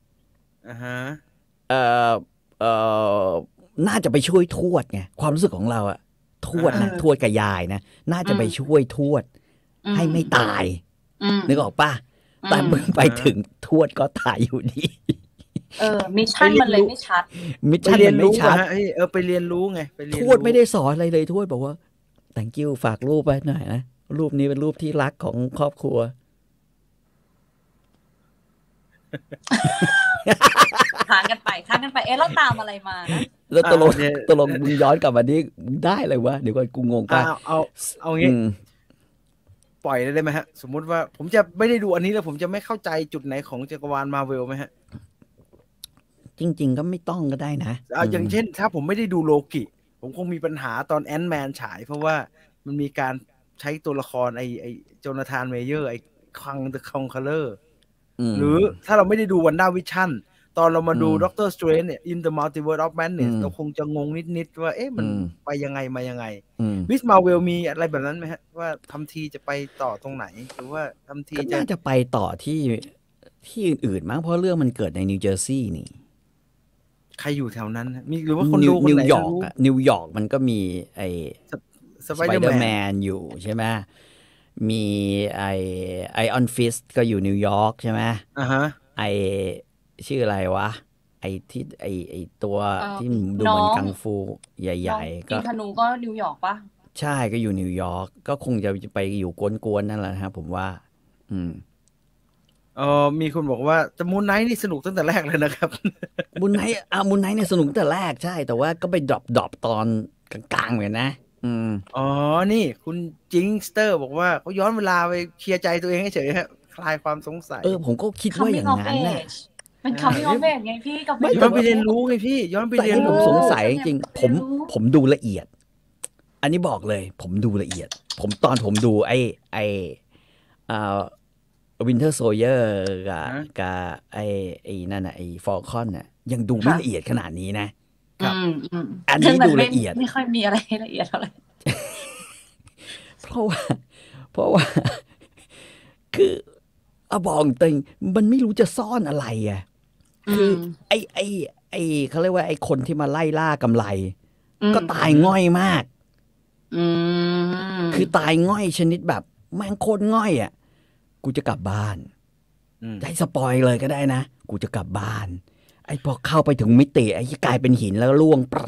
น่าจะไปช่วยทวดไงความรู้สึกของเราทวดกับยายนะน่าจะไปช่วยทวดให้ไม่ตายนึกออกป่ะแต่มึงไปถึงทวดก็ตายอยู่ดีมิชชั่นมันเลยไม่ชัดมิชชั่นมันไม่ชัดไปเรียนรู้ไงทวดไม่ได้สอนอะไรเลยทวดบอกว่า thank you ฝากรูปไว้หน่อยนะรูปนี้เป็นรูปที่รักของครอบครัวค้างกันไปแล้วตามอะไรมานะแล้วตลกมึงย้อนกลับมานี้ได้เลยวะเดี๋ยวก่อนกูงงป่ะเอางี้ปล่อยได้ไหมฮะสมมุติว่าผมจะไม่ได้ดูอันนี้แล้วผมจะไม่เข้าใจจุดไหนของจักรวาลมาเวลไหมฮะจริงๆก็ไม่ต้องก็ได้นะอย่างเช่นถ้าผมไม่ได้ดูโลกิผมคงมีปัญหาตอนแอนท์แมนฉายเพราะว่ามันมีการใช้ตัวละครไอ้โจนาธานเมเยอร์ไอ้คังเดอะคองเคอร์หรือถ้าเราไม่ได้ดูวันด้าวิชั่นตอนเรามาดูด็อกเตอร์สเตรนจ์เนี่ย In the Multiverse of Madness เราคงจะงงนิดๆว่ามันไปยังไงมายังไงมิสมาเวลมีอะไรแบบนั้นไหมฮะว่าทำทีจะไปต่อตรงไหนหรือว่าทำทีจะไปต่อที่อื่นๆมั้งเพราะเรื่องมันเกิดในนิวเจอร์ซีย์นี่ใครอยู่แถวนั้นมีหรือว่าคนดูคนไหนนิวยอร์กมันก็มีไอ้สไปเดอร์แมนอยู่ใช่ไหมมีไอออนฟิสก็อยู่นิวยอร์กใช่ไหมไอชื่ออะไรวะไอที่ไอตัวที่ดูเหมือนกังฟูใหญ่ๆก็ธนูก็นิวยอร์กปะใช่ก็อยู่นิวยอร์กก็คงจะไปอยู่กวนๆนั่นแหละนะครับผมว่ามีคนบอกว่าจะมูนไนท์นี่สนุกตั้งแต่แรกเลยนะครับมูนไนท์เนี่ยสนุกตั้งแต่แรกใช่แต่ว่าก็ไปดรอปตอนกลางๆเหมือนนะนี่คุณจิงสเตอร์บอกว่าเขาย้อนเวลาไปเคลียร์ใจตัวเองเฉยๆคลายความสงสัยผมก็คิดว่าอย่างนั้นนะมันcoming of ageไงพี่กับย้อนไปเรียนรู้ไงพี่ย้อนไปเรียนรู้ผมสงสัยจริงผมดูละเอียดอันนี้บอกเลยผมดูละเอียดตอนผมดูไอวินเทอร์โซเยอร์กับไอนั่นน่ะไอฟอลคอนน่ะยังดูไม่ละเอียดขนาดนี้นะครับอันนี้ดูละเอียดไม่ค่อยมีอะไรละเอียดเท่าไหร่เพราะว่าคือบอกจริงมันไม่รู้จะซ่อนอะไรอ่ะคือไอเขาเรียกว่าไอคนที่มาไล่ล่ากำไรก็ตายง่อยมากคือตายง่อยชนิดแบบแม่งโคตรง่อยอ่ะกูจะกลับบ้านให้สปอยเลยก็ได้นะกูจะกลับบ้านไอ้พอเข้าไปถึงมิติไอ้กลายเป็นหินแล้วล่วงแปร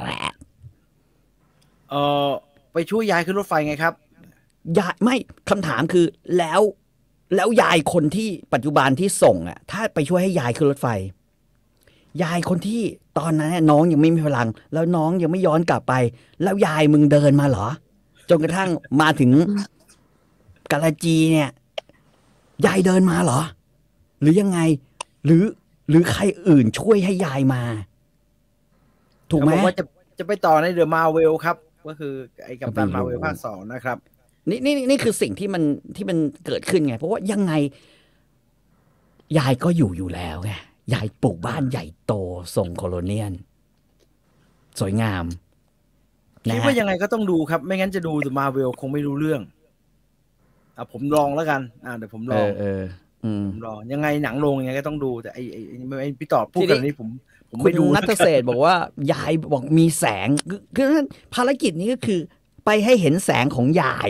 ไปช่วยยายขึ้นรถไฟไงครับยายไม่คำถามคือแล้วยายคนที่ปัจจุบันที่ส่งอ่ะถ้าไปช่วยให้ยายขึ้นรถไฟยายคนที่ตอนนั้นน้องยังไม่มีพลังแล้วน้องยังไม่ย้อนกลับไปแล้วยายมึงเดินมาเหรอจนกระทั่งมาถึงกาลาจีเนี่ยยายเดินมาเหรอหรือยังไงหรือใครอื่นช่วยให้ยายมาถูกไหมว่าจะไปต่อในเดอะมาร์เวลครับก็คือไอ้กัปตันมาร์เวลภาค 2นะครับนี่คือสิ่งที่มันเกิดขึ้นไงเพราะว่ายังไงยายก็อยู่แล้วไงยายปลูกบ้านใหญ่โตทรงโคโลเนียลสวยงามคิดว่ายังไงก็ต้องดูครับไม่งั้นจะดูเดอะมาร์เวลคงไม่รู้เรื่องผมลองแล้วกันเดี๋ยวผมลองผมลองยังไงหนังลงยังไงก็ต้องดูแต่ไอ้พี่ต่อพูดแบบนี้ผมไม่ดูนัทเศษบอกว่ายายบอกมีแสงคือภารกิจนี้ก็คือไปให้เห็นแสงของยาย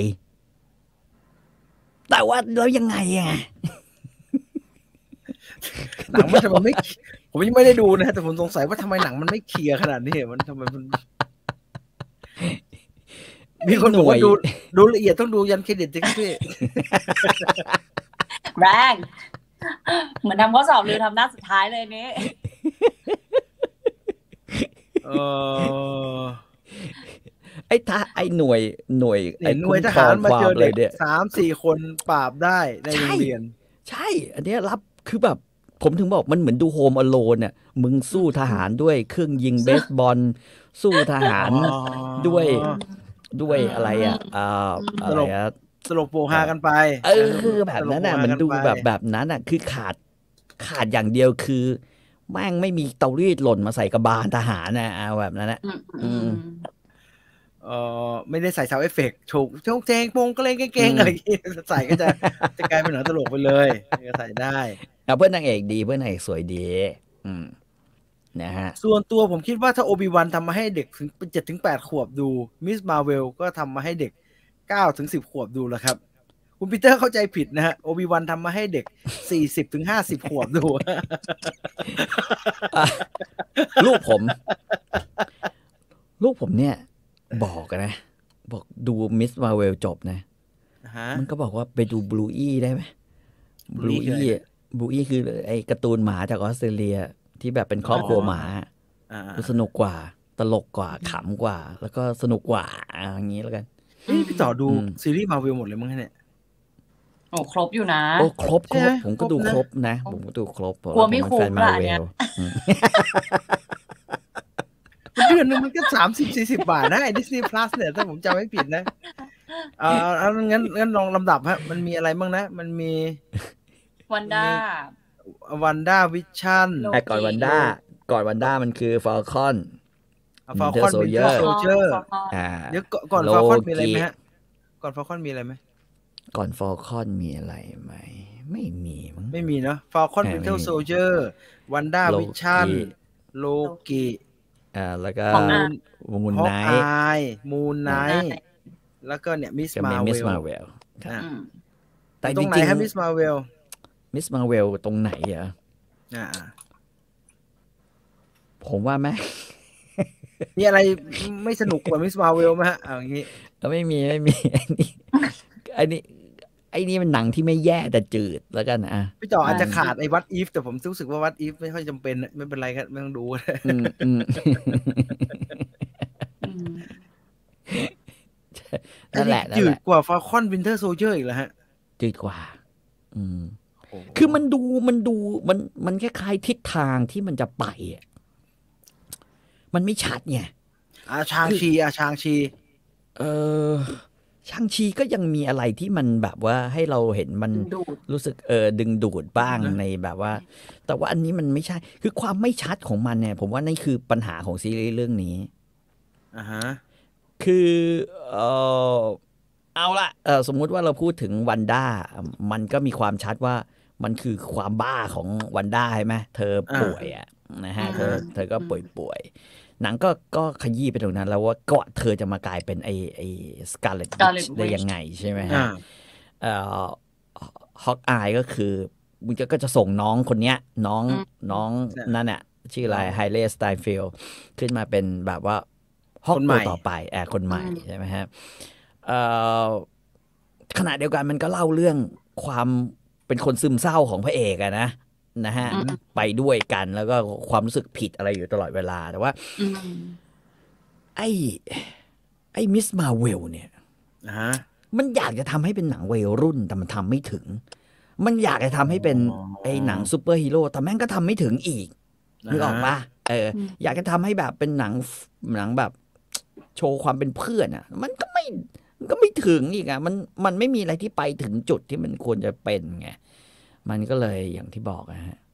แต่ว่าแล้วยังไงหนังมันทำไมไม่ผมยังไม่ได้ดูนะแต่ผมสงสัยว่าทำไมหนังมันไม่เคลียร์ขนาดนี้มันทำไมมันมีคนบอกว่าดูละเอียดต้องดูยันเครดิตจริงพี่แรงเหมือนทำข้อสอบหรือทำหน้าสุดท้ายเลยนี้ไอ้หน่วยทหารมาเจอเด็ก 3-4 คนปราบได้ในโรงเรียนใช่อันนี้รับคือแบบผมถึงบอกมันเหมือนดูโฮมอโลนเนี่ยมึงสู้ทหารด้วยเครื่องยิงเบสบอลสู้ทหารด้วยอะไรอะไรสลบโปฮากันไปแบบนั้นน่ะมันดูแบบนั้นน่ะคือขาดอย่างเดียวคือแม่งไม่มีเตารีดหล่นมาใส่กระบาลทหารนะแบบนั้นน่ะไม่ได้ใส่ซาวด์เอฟเฟกต์โชกเจงปงก็เล่นเก่งๆอะไรใส่ก็จะกลายเป็นหนังตลกไปเลยก็ใส่ได้เพื่อนนางเอกดีเพื่อนนางเอกสวยดีนะฮะส่วนตัวผมคิดว่าถ้าโอบิวันทำมาให้เด็กถึง 7-8 ขวบดูมิสมาร์เวลก็ทำมาให้เด็ก 9-10 ขวบดูแล้วครับคุณปีเตอร์เข้าใจผิดนะฮะโอบิวันทำมาให้เด็ก 40-50 ขวบดูลูกผมเนี่ยบอกนะบอกดูมิสมาร์เวลจบนะมันก็บอกว่าไปดูบลูอี้ได้ไหมบลูอี้คือไอ้การ์ตูนหมาจากออสเตรเลียที่แบบเป็นครอบครัวหมาสนุกกว่าตลกกว่าขำกว่าแล้วก็สนุกกว่าอย่างนี้แล้วกันพี่ต่อดูซีรีส์มาร์เวลหมดเลยมั้งเนี่ยครบอยู่นะครบผมก็ดูครบนะผมก็ดูครบกลัวไม่คุ้มละเนี่ยเดือนนึงมันก็30-40 บาทนะไอ้ Disney Plus เนี่ยถ้าผมจำไม่ผิดนะงั้นลองลำดับฮะมันมีอะไรบ้างนะมันมีวันด้าวิชั่นก่อนวันด้ามันคือฟอลคอนวินเทอร์โซลเจอร์เดี๋ยวก่อนฟอลคอนมีอะไรไหมฮะก่อนฟอลคอนมีอะไรไหมก่อนฟอลคอนมีอะไรไหมไม่มีมั้งไม่มีเนาะฟอลคอนวินเทอร์โซลเจอร์วันด้าวิชั่นโลกิแล้วก็มูนไนท์แล้วก็เนี่ยมิสมาร์เวลแต่ตรงไหนฮะมิสมาเวลตรงไหนอ่ะผมว่าแม่มีอะไรไม่สนุกกว่ามิสมาเวลไหมฮะอย่างนี้ไม่มีไอ้นี่มันหนังที่ไม่แย่แต่จืดแล้วกันนะพี่จ่ออาจจะขาดไอ้วัดอีฟแต่ผมรู้สึกว่าวัดอีฟไม่ค่อยจำเป็นไม่เป็นไรครับไม่ต้องดูนั่นแหละจืดกว่าฟาคอนวินเทอร์โซลเจอร์อีกแล้วฮะจืดกว่าคือมันคล้ายๆทิศทางที่มันจะไปมันไม่ชัดไงชางชีชางชีก็ยังมีอะไรที่มันแบบว่าให้เราเห็นมันรู้สึกดึงดูดบ้างในแบบว่าแต่ว่าอันนี้มันไม่ใช่คือความไม่ชัดของมันเนี่ยผมว่านี่คือปัญหาของซีรีส์เรื่องนี้คือเอาละสมมุติว่าเราพูดถึงวันด้ามันก็มีความชัดว่ามันคือความบ้าของวันด้าใช่ไหมเธอป่วยนะฮะเธอก็ป่วยหนังก็ขยี้ไปตรงนั้นแล้วว่าก็เธอจะมากลายเป็นไอ้สการ์เล็ตได้ยังไงใช่ไหมฮะฮอกอายก็คือมึงก็จะส่งน้องคนเนี้ยน้องนั่นน่ะชื่ออะไรไฮเลสไตน์ฟิลด์ขึ้นมาเป็นแบบว่าฮอกตัวต่อไปคนใหม่ใช่ไหมฮะขณะเดียวกันมันก็เล่าเรื่องความเป็นคนซึมเศร้าของพระเอกนะฮะไปด้วยกันแล้วก็ความรู้สึกผิดอะไรอยู่ตลอดเวลาแต่ว่าไอ้มิสมาเวลเนี่ยมันอยากจะทำให้เป็นหนังวัยรุ่นแต่มันทำไม่ถึงมันอยากจะทำให้เป็นไอ้หนังซูเปอร์ฮีโร่แต่แม่งก็ทำไม่ถึงอีกนึกออกปะอยากจะทำให้แบบเป็นหนังแบบโชว์ความเป็นเพื่อนมันก็ไม่ถึงอีกมันไม่มีอะไรที่ไปถึงจุดที่มันควรจะเป็นไงมันก็เลยอย่างที่บอกฮะ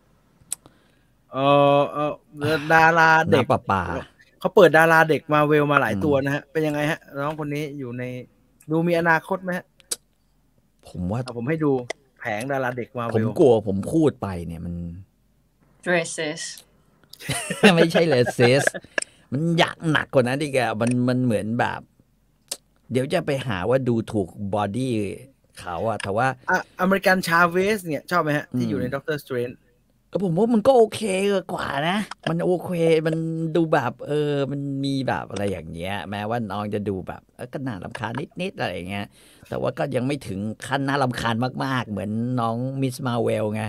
ดาราเด็กป่าเขาเปิดดาราเด็กมาเวลมาหลายตัวนะฮะเป็นยังไงฮะน้องคนนี้อยู่ในดูมีอนาคตไหมฮะผมว่าผมให้ดูแผงดาราเด็กมาเวลผมกลัวผมพูดไปเนี่ยมัน dresses ไม่ใช่dresses มันอยากหนักกว่านั้นอีกมันเหมือนแบบเดี๋ยวจะไปหาว่าดูถูกบอดี้เขาแต่ว่าอเมริกันชาเวสเนี่ยชอบไหมฮะที่อยู่ในด็อกเตอร์สเตรนจ์ก็ผมว่ามันก็โอเคกว่านะมันโอเคมันดูแบบมันมีแบบอะไรอย่างเงี้ยแม้ว่าน้องจะดูแบบก็น่ารำคาญนิดอะไรอย่างเงี้ยแต่ว่าก็ยังไม่ถึงขั้นน่ารำคาญมากๆเหมือนน้องมิสมาเวลไง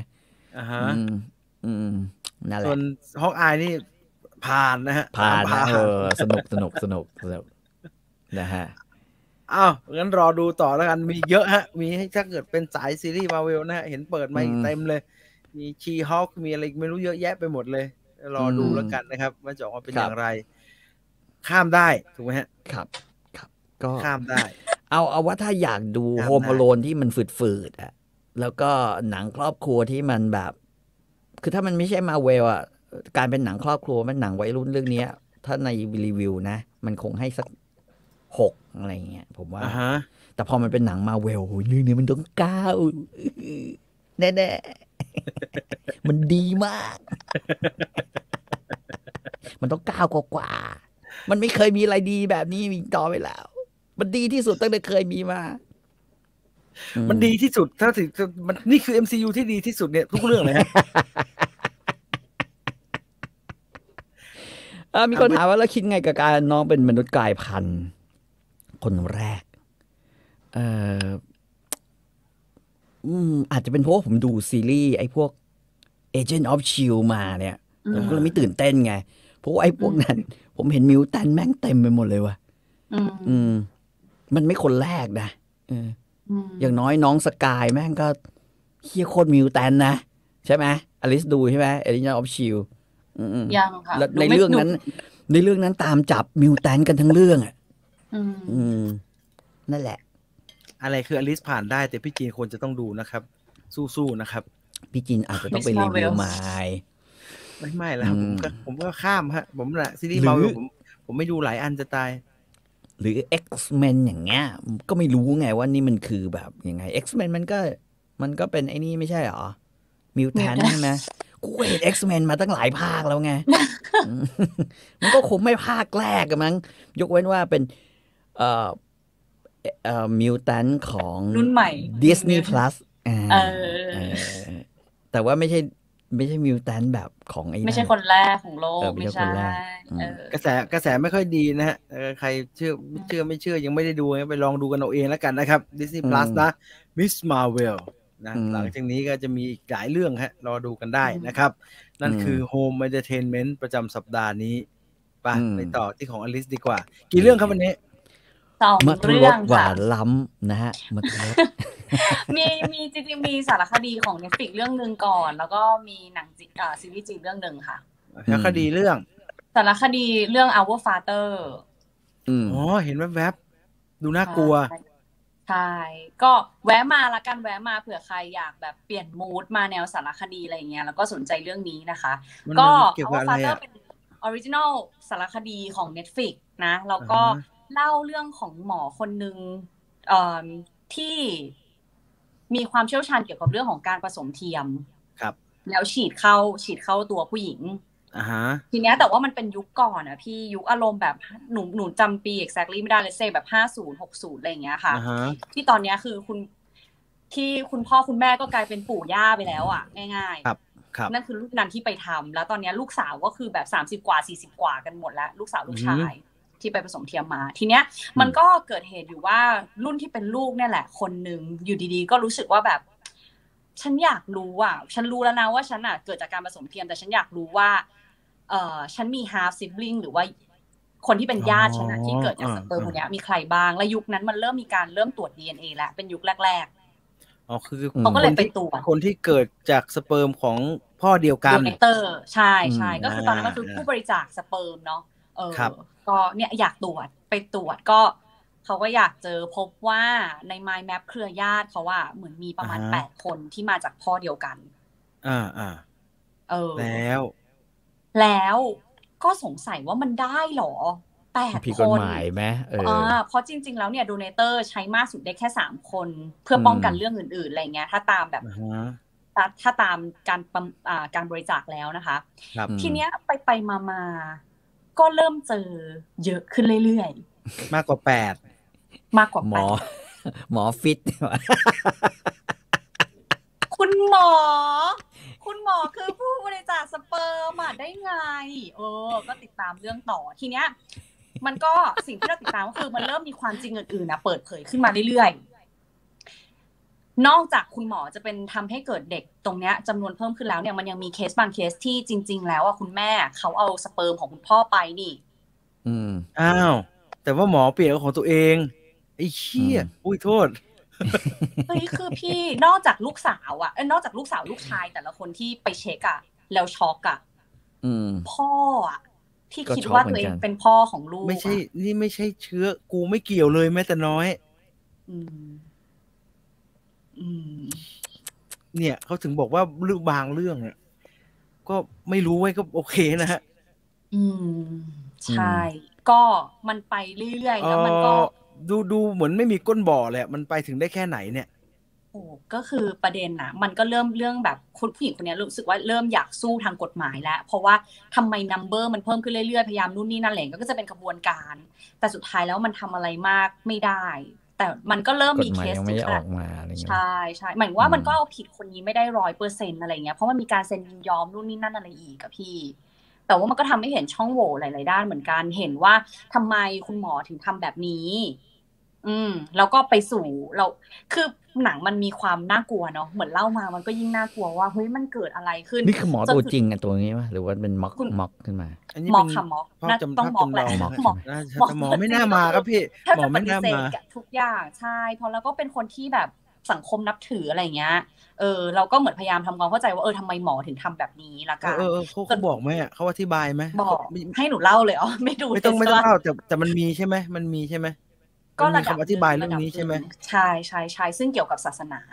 นั่นแหละส่วนฮอกอายนี่ผ่านนะฮะผ่านสนุกนะฮะงั้นรอดูต่อแล้วกันมีเยอะฮะมีให้ถ้าเกิดเป็นสายซีรีส์มาเวลนะฮะเห็นเปิดมาเต็มเลยมีชีฮอคมีอะไรไม่รู้เยอะแยะไปหมดเลยรอดูแล้วกันนะครับว่าจะออกมาเป็นอย่างไรข้ามได้ถูกไหมฮะครับก็ข้ามได้เอาว่าถ้าอยากดูโฮมอโลนที่มันฝืดแล้วก็หนังครอบครัวที่มันแบบคือถ้ามันไม่ใช่มาเวลการเป็นหนังครอบครัวมันหนังวัยรุ่นเรื่องนี้ถ้าในรีวิวนะมันคงให้สัก6อะไรเงี้ยผมว่าแต่พอมันเป็นหนังมาเวลเรื่องนี้มันต้อง9แน่ๆมันดีมากมันต้อง9กว่ามันไม่เคยมีอะไรดีแบบนี้มีต่อไปแล้วมันดีที่สุดตั้งแต่เคยมีมามันดีที่สุดถ้าถึงมันนี่คือ MCU ที่ดีที่สุดเนี่ยทุกเรื่องเลยฮะมีคนถามว่าแล้วคิดไงกับการน้องเป็นมนุษย์กลายพันธุ์คนแรกอาจจะเป็นเพราะว่าผมดูซีรีส์ไอ้พวก Agent of Shield มาเนี่ยผมก็เลยไม่ตื่นเต้นไงเพราะว่าไอ้พวกนั้นผมเห็นมิวแทนแม่งเต็มไปหมดเลยว่ะมันไม่คนแรกนะอย่างน้อยน้องสกายแม่งก็เฮี้ยโคตรมิวแทนนะใช่ไหมอลิสดูใช่ไหม Agent of Shield ยังค่ะในเรื่องนั้นตามจับมิวแทนกันทั้งเรื่องนั่นแหละอะไรคืออลิสผ่านได้แต่พี่จีนควรจะต้องดูนะครับสู้ๆนะครับพี่จีนอาจจะต้องไปรีวิวมาไม่แล้วผมก็ข้ามฮะผมแหละซีรีส์มาเวลผมไม่ดูหลายอันจะตายหรือ X-Men อย่างเงี้ยก็ไม่รู้ไงว่านี่มันคือแบบยังไง X-Men มันก็เป็นไอ้นี่ไม่ใช่หรอมิวแทนใช่ไหมกูเห็น X-Men มาตั้งหลายภาคแล้วไงมันก็คงไม่ภาคแรกกันมั้งยกเว้นว่าเป็นมิวแทนของรุ่นใหม่ Disney Plus เออแต่ว่าไม่ใช่มิวแทนแบบของไอ้ไม่ใช่คนแรกของโลกไม่ไม่ใช่คนใช่แรกกระแสไม่ค่อยดีนะฮะใครเชื่อไม่เชื่อยังไม่ได้ดูไปลองดูกันเอาเองแล้วกันนะครับ Disney Plus นะ Miss Marvel นะหลังจากนี้ก็จะมีอีกหลายเรื่องฮะรอดูกันได้นะครับ นั่นคือ Home Entertainment ประจำสัปดาห์นี้ไปต่อที่ของอลิสดีกว่ากี่เรื่องครับวันนี้ 2 มัทเรื่รองสหวาค่ะนล้ำนะฮะมัทรสมีจริงๆมีสารคดีของ Netflix เรื่องนึงก่อนแล้วก็มีหนังซีรีส์จีนเรื่องนึงค่ะสารคดีเรื่องสารคดีเรื่อง Our Father อ๋อเห็นแวบๆดูน่ากลัวใช่ก็แวะมาละกันแวะมาเผื่อใครอยากแบบเปลี่ยนมูดมาแนวสารคดีอะไรอย่างเงี้ยแล้วก็สนใจเรื่องนี้นะคะก็ Our Father เป็นออริจินอลสารคดีของ Netflix นะแล้วก็เล่าเรื่องของหมอคนนึงที่มีความเชี่ยวชาญเกี่ยวกับเรื่องของการผสมเทียมครับแล้วฉีดเข้าตัวผู้หญิงทีเนี้ยแต่ว่ามันเป็นยุคก่อนอ่ะพี่ยุคอารมณ์แบบหนูจำปี exactly ไม่ได้เลยเซแบบ50 60อะไรอย่างเงี้ยค่ะที่ตอนเนี้ยคือคุณพ่อคุณแม่ก็กลายเป็นปู่ย่าไปแล้วอ่ะง่ายๆนั่นคือลูกนั้นที่ไปทำแล้วตอนนี้ลูกสาวก็คือแบบ30 กว่า40 กว่ากันหมดแล้วลูกสาวลูกชายที่ไปผสมเทียมมาทีเนี้ยมันก็เกิดเหตุอยู่ว่ารุ่นที่เป็นลูกเนี่ยแหละคนนึงอยู่ดีๆก็รู้สึกว่าแบบฉันอยากรู้อ่ะฉันรู้แล้วนะว่าฉันอ่ะเกิดจากการผสมเทียมแต่ฉันอยากรู้ว่าฉันมี half sibling หรือว่าคนที่เป็นญาติฉันที่เกิดจากสเปิร์มคนนี้มีใครบ้างและยุคนั้นมันเริ่มมีการเริ่มตรวจ DNA แล้วเป็นยุคแรกๆคือเขาก็เลยไปตรวจคนที่เกิดจากสเปิร์มของพ่อเดียวกันโดเนเตอร์ใช่ก็คือตอนนั้นก็คือผู้บริจาคสเปิร์มเนาะก็เนี่ยอยากตรวจไปตรวจก็เขาก็อยากเจอพบว่าใน Mind Map เครือญาติเขาว่าเหมือนมีประมาณ8 คนที่มาจากพ่อเดียวกันแล้วก็สงสัยว่ามันได้หรอ8 ผิดกฎหมายไหมเพราะจริงๆแล้วเนี่ยโดเนเตอร์ใช้มากสุดได้แค่3 คนเพื่อป้องกันเรื่องอื่นๆอะไรเงี้ยถ้าตามแบบถ้าตามการบริจาคแล้วนะคะทีเนี้ยไปมาก็เริ่มเจอเยอะขึ้นเรื่อยๆมากกว่า8 หมอฟิตคุณหมอคือผู้บริจาคสเปิร์มได้ไงก็ติดตามเรื่องต่อทีเนี้ยมันก็สิ่งที่เราติดตามก็คือมันเริ่มมีความจริงอื่นๆนะเปิดเผยขึ้นมาเรื่อยๆนอกจากคุณหมอจะเป็นทำให้เกิดเด็กตรงเนี้ยจำนวนเพิ่มขึ้นแล้วเนี่ยมันยังมีเคสบางเคสที่จริงๆแล้วคุณแม่เขาเอาสเปิร์มของคุณพ่อไปนี่อ้าวแต่ว่าหมอเปลี่ยนของตัวเองไอ้เหี้ยอุ้ยโทษเฮ้ยคือพี่นอกจากลูกสาวนอกจากลูกสาวลูกชายแต่ละคนที่ไปเช็คแล้วช็อกพ่อที่คิดว่าตัวเองเป็นพ่อของลูกไม่ใช่นี่ไม่ใช่เชื้อกูไม่เกี่ยวเลยแม้แต่น้อยเนี่ยเขาถึงบอกว่าเรื่องบางเรื่องเนี่ยก็ไม่รู้ไว้ก็โอเคนะฮะใช่ก็มันไปเรื่อยๆแล้วมันก็ดูเหมือนไม่มีก้นบ่อเลยมันไปถึงได้แค่ไหนเนี่ยก็คือประเด็นนะมันก็เริ่มเรื่องแบบคุณผู้หญิงคนนี้รู้สึกว่าเริ่มอยากสู้ทางกฎหมายแล้วเพราะว่าทำไมนัมเบอร์มันเพิ่มขึ้นเรื่อยๆพยายามนู่นนี่นั่นแหละก็จะเป็นกระบวนการแต่สุดท้ายแล้วมันทำอะไรมากไม่ได้แต่มันก็เริ่มมีเคสไม่ออกมาใช่หมายว่ามันก็เอาผิดคนนี้ไม่ได้100%อะไรเงี้ยเพราะมันมีการเซ็นยินยอมนู่นนี่นั่นอะไรอีกกับพี่แต่ว่ามันก็ทำให้เห็นช่องโหว่หลายๆด้านเหมือนกันเห็นว่าทำไมคุณหมอถึงทำแบบนี้แล้วก็ไปสู่เราคือหนังมันมีความน่ากลัวเนาะเหมือนเล่ามามันก็ยิ่งน่ากลัวว่าเฮ้ยมันเกิดอะไรขึ้นนี่คือหมอตัวจริงอะตัวนี้ป่ะหรือว่าเป็นม็อกขึ้นมาม็อกค่ะม็อกต้องม็อกแหละหมอไม่น่ามาครับพี่หมอไม่น่ามาทุกอย่างใช่เพราะแล้วก็เป็นคนที่แบบสังคมนับถืออะไรเงี้ยเราก็เหมือนพยายามทำความเข้าใจว่าทำไมหมอถึงทำแบบนี้ละกันเขาบอกไหมเขาอธิบายไหมบอกให้หนูเล่าเลยไม่ดูไม่ต้องเล่าแต่มันมีใช่ไหมมันมีใช่ไหมก็มีคำอธิบายเรื่องนี้ใช่ไหมใช่ซึ่งเกี่ยวกับศาสนา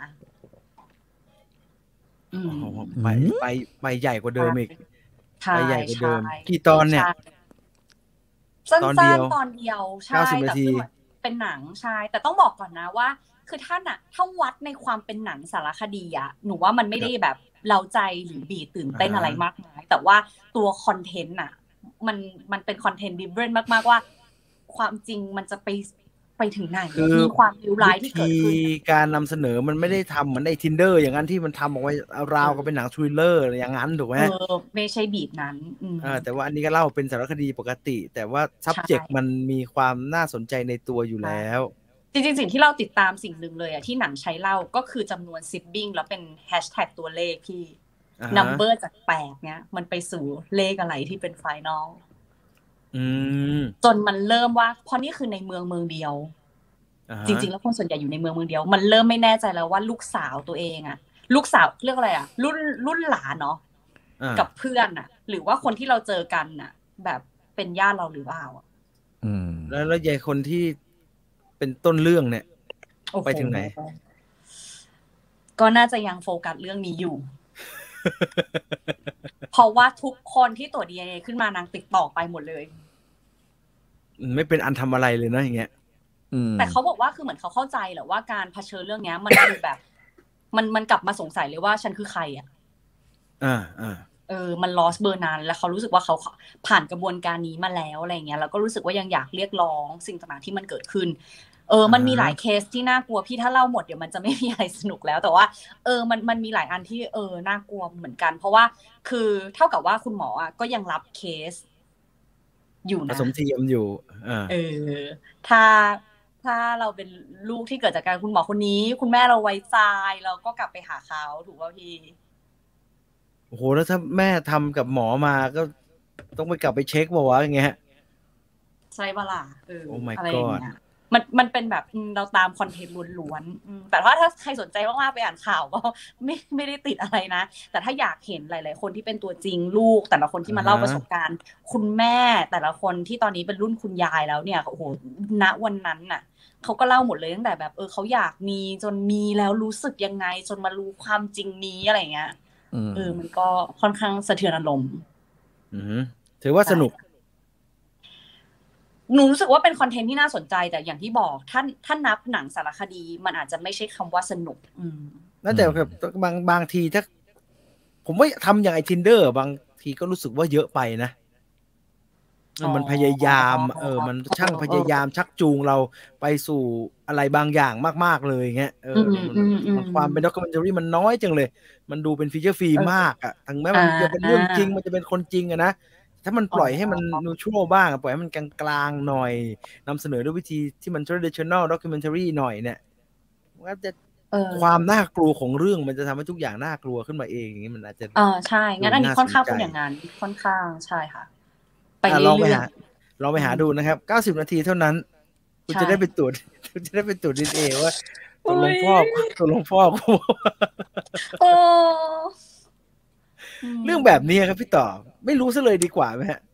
ไปใหญ่กว่าเดิมอีกไปใหญ่กว่าเดิมกี่ตอนเนี่ยสั้นๆตอนเดียวใช่แต่คือเป็นหนังใช่แต่ต้องบอกก่อนนะว่าคือถ้าวัดในความเป็นหนังสารคดีหนูว่ามันไม่ได้แบบเร้าใจหรือบีตื่นเต้นอะไรมากมายแต่ว่าตัวคอนเทนต์มันเป็นคอนเทนต์ดิฟเฟอเรนต์มากๆว่าความจริงมันจะไปไปถึงไหนคือมีความเลวร้ายที่เกิดขึ้นวิธีการนำเสนอมันไม่ได้ทำเหมือนใน Tinder อย่างนั้นที่มันทำออกไว้ราวก็เป็นหนังทริลเลอร์อย่างนั้นถูกไหมไม่ใช่บีบนั้นแต่ว่าอันนี้ก็เล่าเป็นสารคดีปกติ แต่ว่า subject มันมีความน่าสนใจในตัวอยู่แล้วจริงๆสิ่งที่เราติดตามสิ่งหนึ่งเลยที่หนังใช้เล่าก็คือจำนวนซิปบิ้งแล้วเป็นแฮชแท็กตัวเลขพี่นัมเบอร์จาก8เนี้ยมันไปสู่เลขอะไรที่เป็นไฟนอลจนมันเริ่มว่าเพราะนี่คือในเมืองเดียวจริงๆแล้วคนส่วนใหญ่อยู่ในเมืองเดียวมันเริ่มไม่แน่ใจแล้วว่าลูกสาวตัวเองลูกสาวเรียกอะไรรุ่นหลานเนาะกับเพื่อนหรือว่าคนที่เราเจอกันแบบเป็นญาติเราหรือเปล่าแล้วยายคนที่เป็นต้นเรื่องเนี่ยไปถึงไหนก็น่าจะยังโฟกัสเรื่องนี้อยู่ เพราะว่าทุกคนที่ตรวจ DNA ขึ้นมานางติดต่อไปหมดเลยไม่เป็นอันทำอะไรเลยนะอย่างเงี้ยแต่เขาบอกว่าคือเหมือนเขาเข้าใจแหละว่าการเผชิญเรื่องนี้มันคือแบบมันกลับมาสงสัยเลยว่าฉันคือใครมันลอสเบอร์นานแล้วเขารู้สึกว่าเขาผ่านกระบวนการนี้มาแล้วอะไรเงี้ยแล้วก็รู้สึกว่ายังอยากเรียกร้องสิ่งต่างๆที่มันเกิดขึ้นมันมีหลายเคสที่น่ากลัวพี่ถ้าเล่าหมดเดี๋ยวมันจะไม่มีอะไรสนุกแล้วแต่ว่ามันมีหลายอันที่น่ากลัวเหมือนกันเพราะว่าคือเท่ากับว่าคุณหมอก็ยังรับเคสอยู่นะผสมเทียมอยู่ถ้าเราเป็นลูกที่เกิดจากการคุณหมอคนนี้คุณแม่เราไว้ใจเราก็กลับไปหาเขาถูกป่ะพี่โอ้โหแล้วถ้าแม่ทำกับหมอมาก็ต้องไปกลับไปเช็คบอกว่าอย่างเงี้ยใช่ป่ะล่ะโอ้ my god มันเป็นแบบเราตามคอนเทนต์ล้วนๆแต่ถ้าใครสนใจมากๆไปอ่านข่าวก็ไม่ได้ติดอะไรนะแต่ถ้าอยากเห็นหลายๆคนที่เป็นตัวจริงลูกแต่ละคนที่มาเล่าประสบการณ์คุณแม่แต่ละคนที่ตอนนี้เป็นรุ่นคุณยายแล้วเนี่ยโอ้โหณวันนั้นน่ะเขาก็เล่าหมดเลยตั้งแต่แบบเขาอยากมีจนมีแล้วรู้สึกยังไงจนมารู้ความจริงนี้อะไรเงี้ยมันก็ค่อนข้างสะเทือนอารมณ์ถือว่าสนุกหนูรู้สึกว่าเป็นคอนเทนต์ที่น่าสนใจแต่อย่างที่บอกท่านนับหนังสารคดีมันอาจจะไม่ใช่คำว่าสนุกน่าแต่แบบบางทีถ้าผมว่าทำอย่างไอ้ Tinder บางทีก็รู้สึกว่าเยอะไปนะมันพยายามมันช่างพยายามชักจูงเราไปสู่อะไรบางอย่างมากๆเลยเงี้ยความเป็นด็อกคิวเมนทารีมันน้อยจังเลยมันดูเป็นฟีเจอร์ฟรีมากถึงแม้มันจะเป็นเรื่องจริงมันจะเป็นคนจริงนะถ้ามันปล่อยให้มันนูทรัลบ้างปล่อยให้มันกลางๆหน่อยนำเสนอด้วยวิธีที่มัน traditional documentary หน่อยเนี่ยมันก็จะความน่ากลัวของเรื่องมันจะทำให้ทุกอย่างน่ากลัวขึ้นมาเองอย่างนี้มันอาจจะใช่งั้นอันนี้ค่อนข้างเป็นอย่างนั้นค่อนข้างใช่ค่ะไปเรื่อยๆลองไปหาดูนะครับ90 นาทีเท่านั้นคุณจะได้ไปตรวจDNA ว่าตกลงพ่อเรื่องแบบนี้ครับพี่ต่อไม่รู้ซะเลยดีกว่าไหมฮะ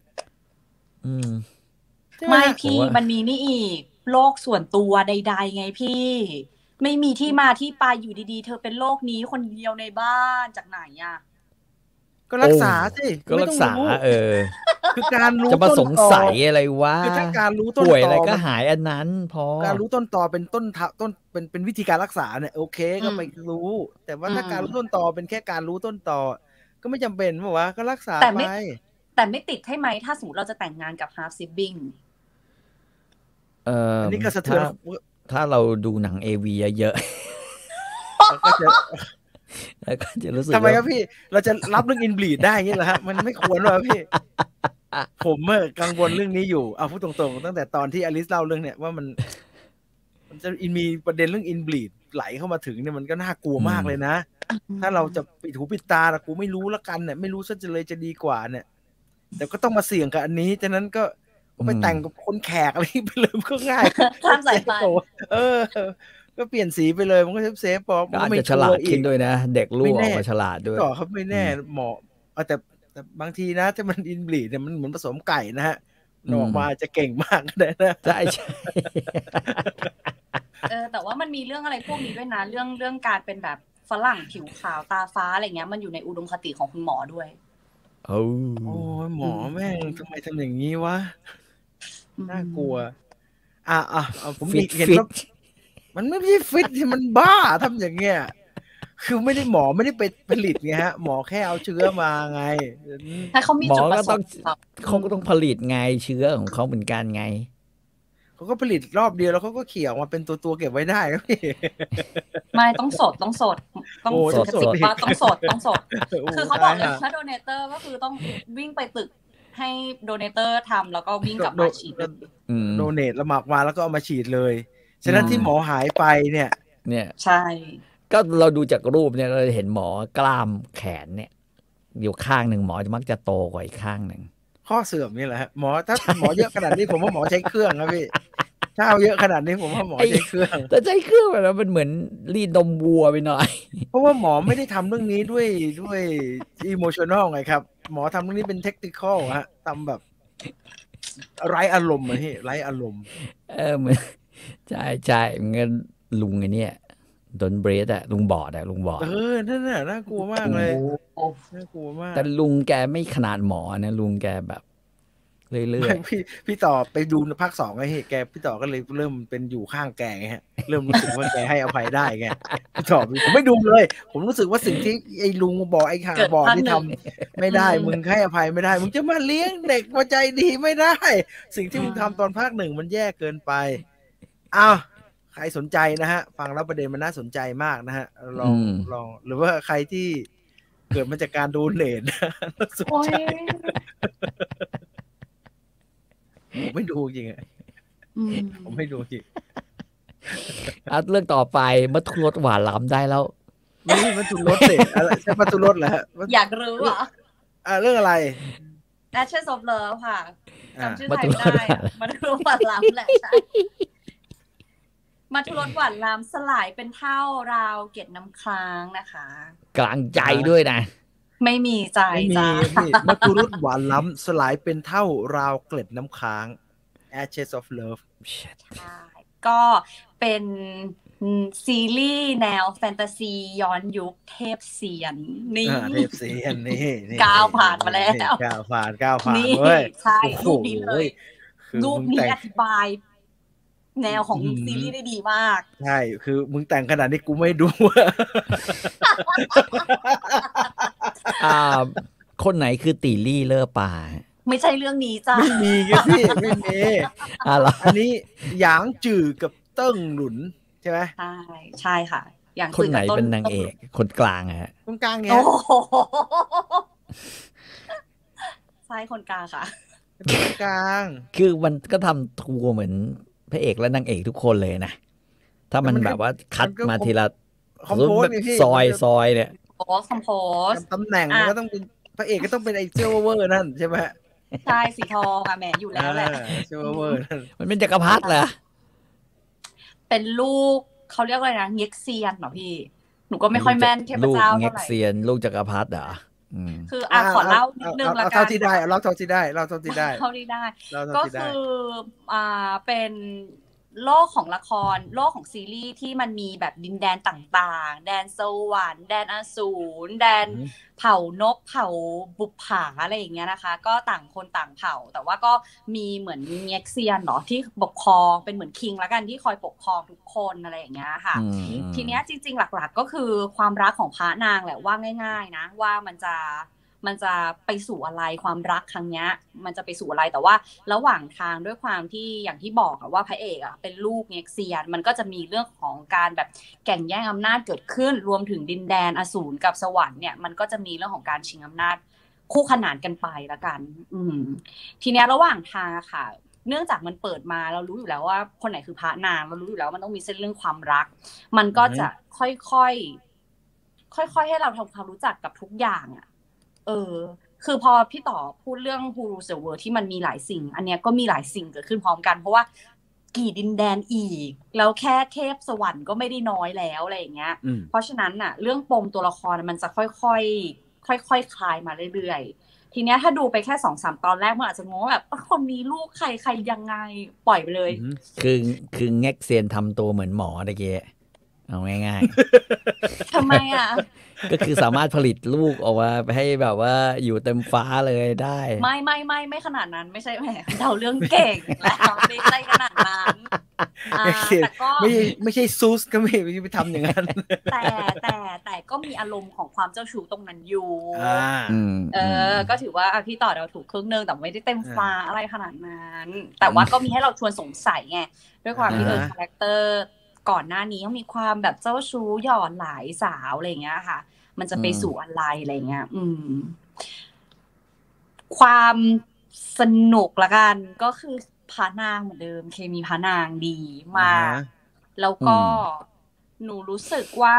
ไม่พี่มันมีนี่อีกโรคส่วนตัวใดๆไงพี่ไม่มีที่มาที่ไปอยู่ดีๆเธอเป็นโรคนี้คนเดียวในบ้านจากไหนก็รักษาสิก็รักษาคือการรู้จะมาสงสัยอะไรวะคือถ้าการรู้ต้นตอป่วยอะไรก็หายอันนั้นพอการรู้ต้นตอเป็นต้นเป็นวิธีการรักษาเนี่ยโอเคก็ไปรู้แต่ว่าถ้าการรู้ต้นตอเป็นแค่การรู้ต้นตอก็ไม่จำเป็นป่ะวะก็รักษาไปแต่ไม่ติดให้ไหมถ้าสมมติเราจะแต่งงานกับ half sibling อันนี้ก็สะเทือนถ้าเราดูหนัง AV เยอะแล้วก็จะรู้สึกทำไมครับพี่เราจะรับเรื่องอินบลีดได้อย่างนี้เหรอฮะมันไม่ควรหรอพี่ผมกังวลเรื่องนี้อยู่เอาพูดตรงๆตั้งแต่ตอนที่อลิซเล่าเรื่องเนี่ยว่ามันจะมีประเด็นเรื่องอินบลีดไหลเข้ามาถึงเนี่ยมันก็น่ากลัวมากเลยนะถ้าเราจะปิดหูปิดตาละกูไม่รู้ละกันเนี่ยไม่รู้ซะเลยจะดีกว่าเนี่ยแต่ก็ต้องมาเสี่ยงกับอันนี้ฉะนั้นก็ไปแต่งกับคนแขกอะไรไปเลยก็ง่ายข้ามสายพันธุ์ก็เปลี่ยนสีไปเลยมันก็เซฟๆก็อาจจะฉลาดขึ้นด้วยนะเด็กลูกออกมาฉลาดด้วยก็เขาไม่แน่หมอแต่บางทีนะถ้ามันอินบลีดเนี่ยมันเหมือนผสมไก่นะฮะออกมาจะเก่งมากเลยนะใช่แต่ว่ามันมีเรื่องอะไรพวกนี้ด้วยนะเรื่องการเป็นแบบฝรั่งผิวขาวตาฟ้าอะไรเงี้ยมันอยู่ในอุดมคติของคุณหมอด้วยโอ้หมอแม่งทำไมทำอย่างนี้วะน่ากลัวผมเห็นว่ามันไม่ใช่ฟิตที่มันบ้าทำอย่างเงี้ยคือไม่ได้หมอไม่ได้ไปผลิตไงฮะหมอแค่เอาเชื้อมาไงถ้าเขามีจุดประสงค์เขาก็ต้องผลิตไงเชื้อของเขาเหมือนกันไงเขาก็ผลิตรอบเดียวแล้วเขาก็เขี่ยออกมาเป็นตัวเก็บไว้ได้ครับพี่ไม่ต้องสดต้องสดว่าต้องสดคือเขาบอกเลยถ้าโดเนเตอร์ก็คือต้องวิ่งไปตึกให้โดเนเตอร์ทำแล้วก็วิ่งกลับมาฉีดโดเนทแล้วหมักมาแล้วก็เอามาฉีดเลยฉะนั้นที่หมอหายไปเนี่ยใช่ก็เราดูจากรูปเนี่ยเราเห็นหมอกล้ามแขนเนี่ยอยู่ข้างหนึ่งหมอจะมักจะโตกว่าอีกข้างหนึ่งข้อเสื่อมนี่แหละฮะหมอถ้าหมอเยอะขนาดนี้ผมว่าหมอใช้เครื่องนะพี่ถ้าเอาเยอะขนาดนี้ผมว่าหมอใช้เครื่องแต่ใช้เครื่องแบบมันเหมือนรีดนมวัวไปหน่อยเพราะว่าหมอไม่ได้ทำเรื่องนี้ด้วยอิโมชันนอลไงครับหมอทำเรื่องนี้เป็นเทคนิคอลฮะทำแบบไร้อารมณ์อะพี่ไร้อารมณ์เหมือนใช่เงินลุงไอ้นี่โดนเบรดอะลุงบอดนั่นน่ะน่ากลัวมากเลยน่ากลัวมากแต่ลุงแกไม่ขนาดหมอนะลุงแกแบบเรื่อยๆพี่ต่อไปดูภาค 2ไงแกพี่ต่อก็เลยเริ่มเป็นอยู่ข้างแกไงฮะเริ่มรู้สึกว่าแกให้อภัยได้ไงพี่ต่อผมไม่ดูเลยผมรู้สึกว่าสิ่งที่ไอ้ลุงบอกไอ้ข่าบอกที่ทำไม่ได้มึงให้อภัยไม่ได้มึงจะมาเลี้ยงเด็กมาใจดีไม่ได้สิ่งที่มึงทำตอนภาค 1มันแย่เกินไปอ้าวใครสนใจนะฮะฟังแล้วประเด็นมันน่าสนใจมากนะฮะลองหรือว่าใครที่เกิดมาจากการโดเนทสนใจผมไม่ดูจริงอ่ะผมไม่ดูจริงเรื่องต่อไปมัทุรสหวานล้ำได้แล้วนี่มัทุรสสิอะไรใช่มัทุรสเหรอฮะอยากรู้เหรอเรื่องอะไร Ashes of Love ค่ะจำชื่อไทยได้มัทุรสหวานล้ำแหละใช่มัทุรสหวานล้ำสลายเป็นเท่าราวเกล็ดน้ำค้างนะคะกลางใจด้วยนะไม่มีใจจ้ามัทุรสหวานล้ำสลายเป็นเท่าราวเกล็ดน้ำค้าง Ashes of Love ใช่ก็เป็นซีรีส์แนวแฟนตาซีย้อนยุคเทพเซียนนี่เทพเซียนนี่ก้าวผ่านมาแล้วก้าวผ่านเว้ยใช่รูปนี้เลยรูปนี้อธิบายแนวของซีรีส์ได้ดีมากใช่คือมึงแต่งขนาดนี้กูไม่ดูคนไหนคือตีลี่เลอป่าไม่ใช่เรื่องนี้จ้ะไม่มีกันพี่ไม่มีอันนี้หยางจื่อกับเติ้งหลุนใช่ไหมใช่ค่ะอย่างคนไหนเป็นนางเอกคนกลางฮะคนกลางเนี่ยใช่คนกลางค่ะคนกลางคือมันก็ทำทัวร์เหมือนพระเอกและนางเอกทุกคนเลยนะถ้ามันแบบว่าคัดมาทีละซอยเนี่ยคอมโพสตำแหน่งก็ต้องเป็นพระเอกก็ต้องเป็นไอ้เจ้าเวอร์นั่นใช่ไหมใช่สีทองค่ะแหมอยู่แล้วแหละเจ้าเวอร์มันเป็นจักรพรรดิเหรอเป็นลูกเขาเรียกอะไรนะเง็กเซียนเหรอพี่หนูก็ไม่ค่อยแม่นเทพเจ้าเท่าไหร่ลูกเง็กเซียนลูกจักรพรรดิเหรอคือขอเล่านิดนึงละกันเท่าที่ได้เล่าเท่าที่ได้ก็คือเป็นโลกของละครโลกของซีรีส์ที่มันมีแบบดินแดนต่างๆแดนสวรรค์แดนอสูรแดนเผ่านกเผ่าบุปผาอะไรอย่างเงี้ยนะคะก็ต่างคนต่างเผ่าแต่ว่าก็มีเหมือนเง็กเซียนเนาะที่ปกครองเป็นเหมือนคิงละกันที่คอยปกครองทุกคนอะไรอย่างเงี้ยค่ะทีเนี้ยจริงๆหลักๆก็คือความรักของพระนางแหละว่าง่ายๆนะว่ามันจะไปสู่อะไรความรักครั้งนี้มันจะไปสู่อะไรแต่ว่าระหว่างทางด้วยความที่อย่างที่บอกว่าพระเอกเป็นลูกเง็กเซียนมันก็จะมีเรื่องของการแบบแข่งแย่งอำนาจเกิดขึ้นรวมถึงดินแดนอสูรกับสวรรค์เนี่ยมันก็จะมีเรื่องของการชิงอำนาจคู่ขนานกันไปละกันทีนี้ระหว่างทางค่ะเนื่องจากมันเปิดมาเรารู้อยู่แล้วว่าคนไหนคือพระนางเรารู้อยู่แล้วมันต้องมีเส้นเรื่องความรักมันก็จะค่อยๆให้เราทำความรู้จักกับทุกอย่างคือพอพี่ต่อพูดเรื่อง Who Rules the World ที่มันมีหลายสิ่งอันเนี้ยก็มีหลายสิ่งเกิดขึ้นพร้อมกันเพราะว่ากี่ดินแดนอีกแล้วแค่เทพสวรรค์ก็ไม่ได้น้อยแล้วอะไรอย่างเงี้ยเพราะฉะนั้นน่ะเรื่องปมตัวละครมันจะค่อยๆคลายมาเรื่อยๆทีเนี้ยถ้าดูไปแค่ 2-3 ตอนแรกมันอาจจะงงว่าแบบคนนี้ลูกใครยังไงปล่อยไปเลยคือเง็กเซียนทำตัวเหมือนหมอตะเกียเอาง่ายๆทำไมก็คือสามารถผลิตลูกออกมาให้แบบว่าอยู่เต็มฟ้าเลยได้ไม่ขนาดนั้นไม่ใช่แหมเดาเรื่องเก่งแล้วไม่ใช่ขนาดนั้นแต่ก็ไม่ใช่ซูสก็ไม่ไปทำอย่างนั้นแต่ก็มีอารมณ์ของความเจ้าชู้ตรงนั้นอยู่ก็ถือว่าพี่ต่อเราถูกครึ่งนึงแต่ไม่ได้เต็มฟ้าอะไรขนาดนั้นแต่ว่าก็มีให้เราชวนสงสัยไงด้วยความที่คาแรคเตอร์ก่อนหน้านี้เขามีความแบบเจ้าชู้หยอดหลายสาวอะไรอย่างเงี้ยค่ะมันจะไปสู่อะไรอะไรเงี้ยความสนุกละกันก็คือพานางเหมือนเดิมเคมีพานางดีมากแล้วก็หนูรู้สึกว่า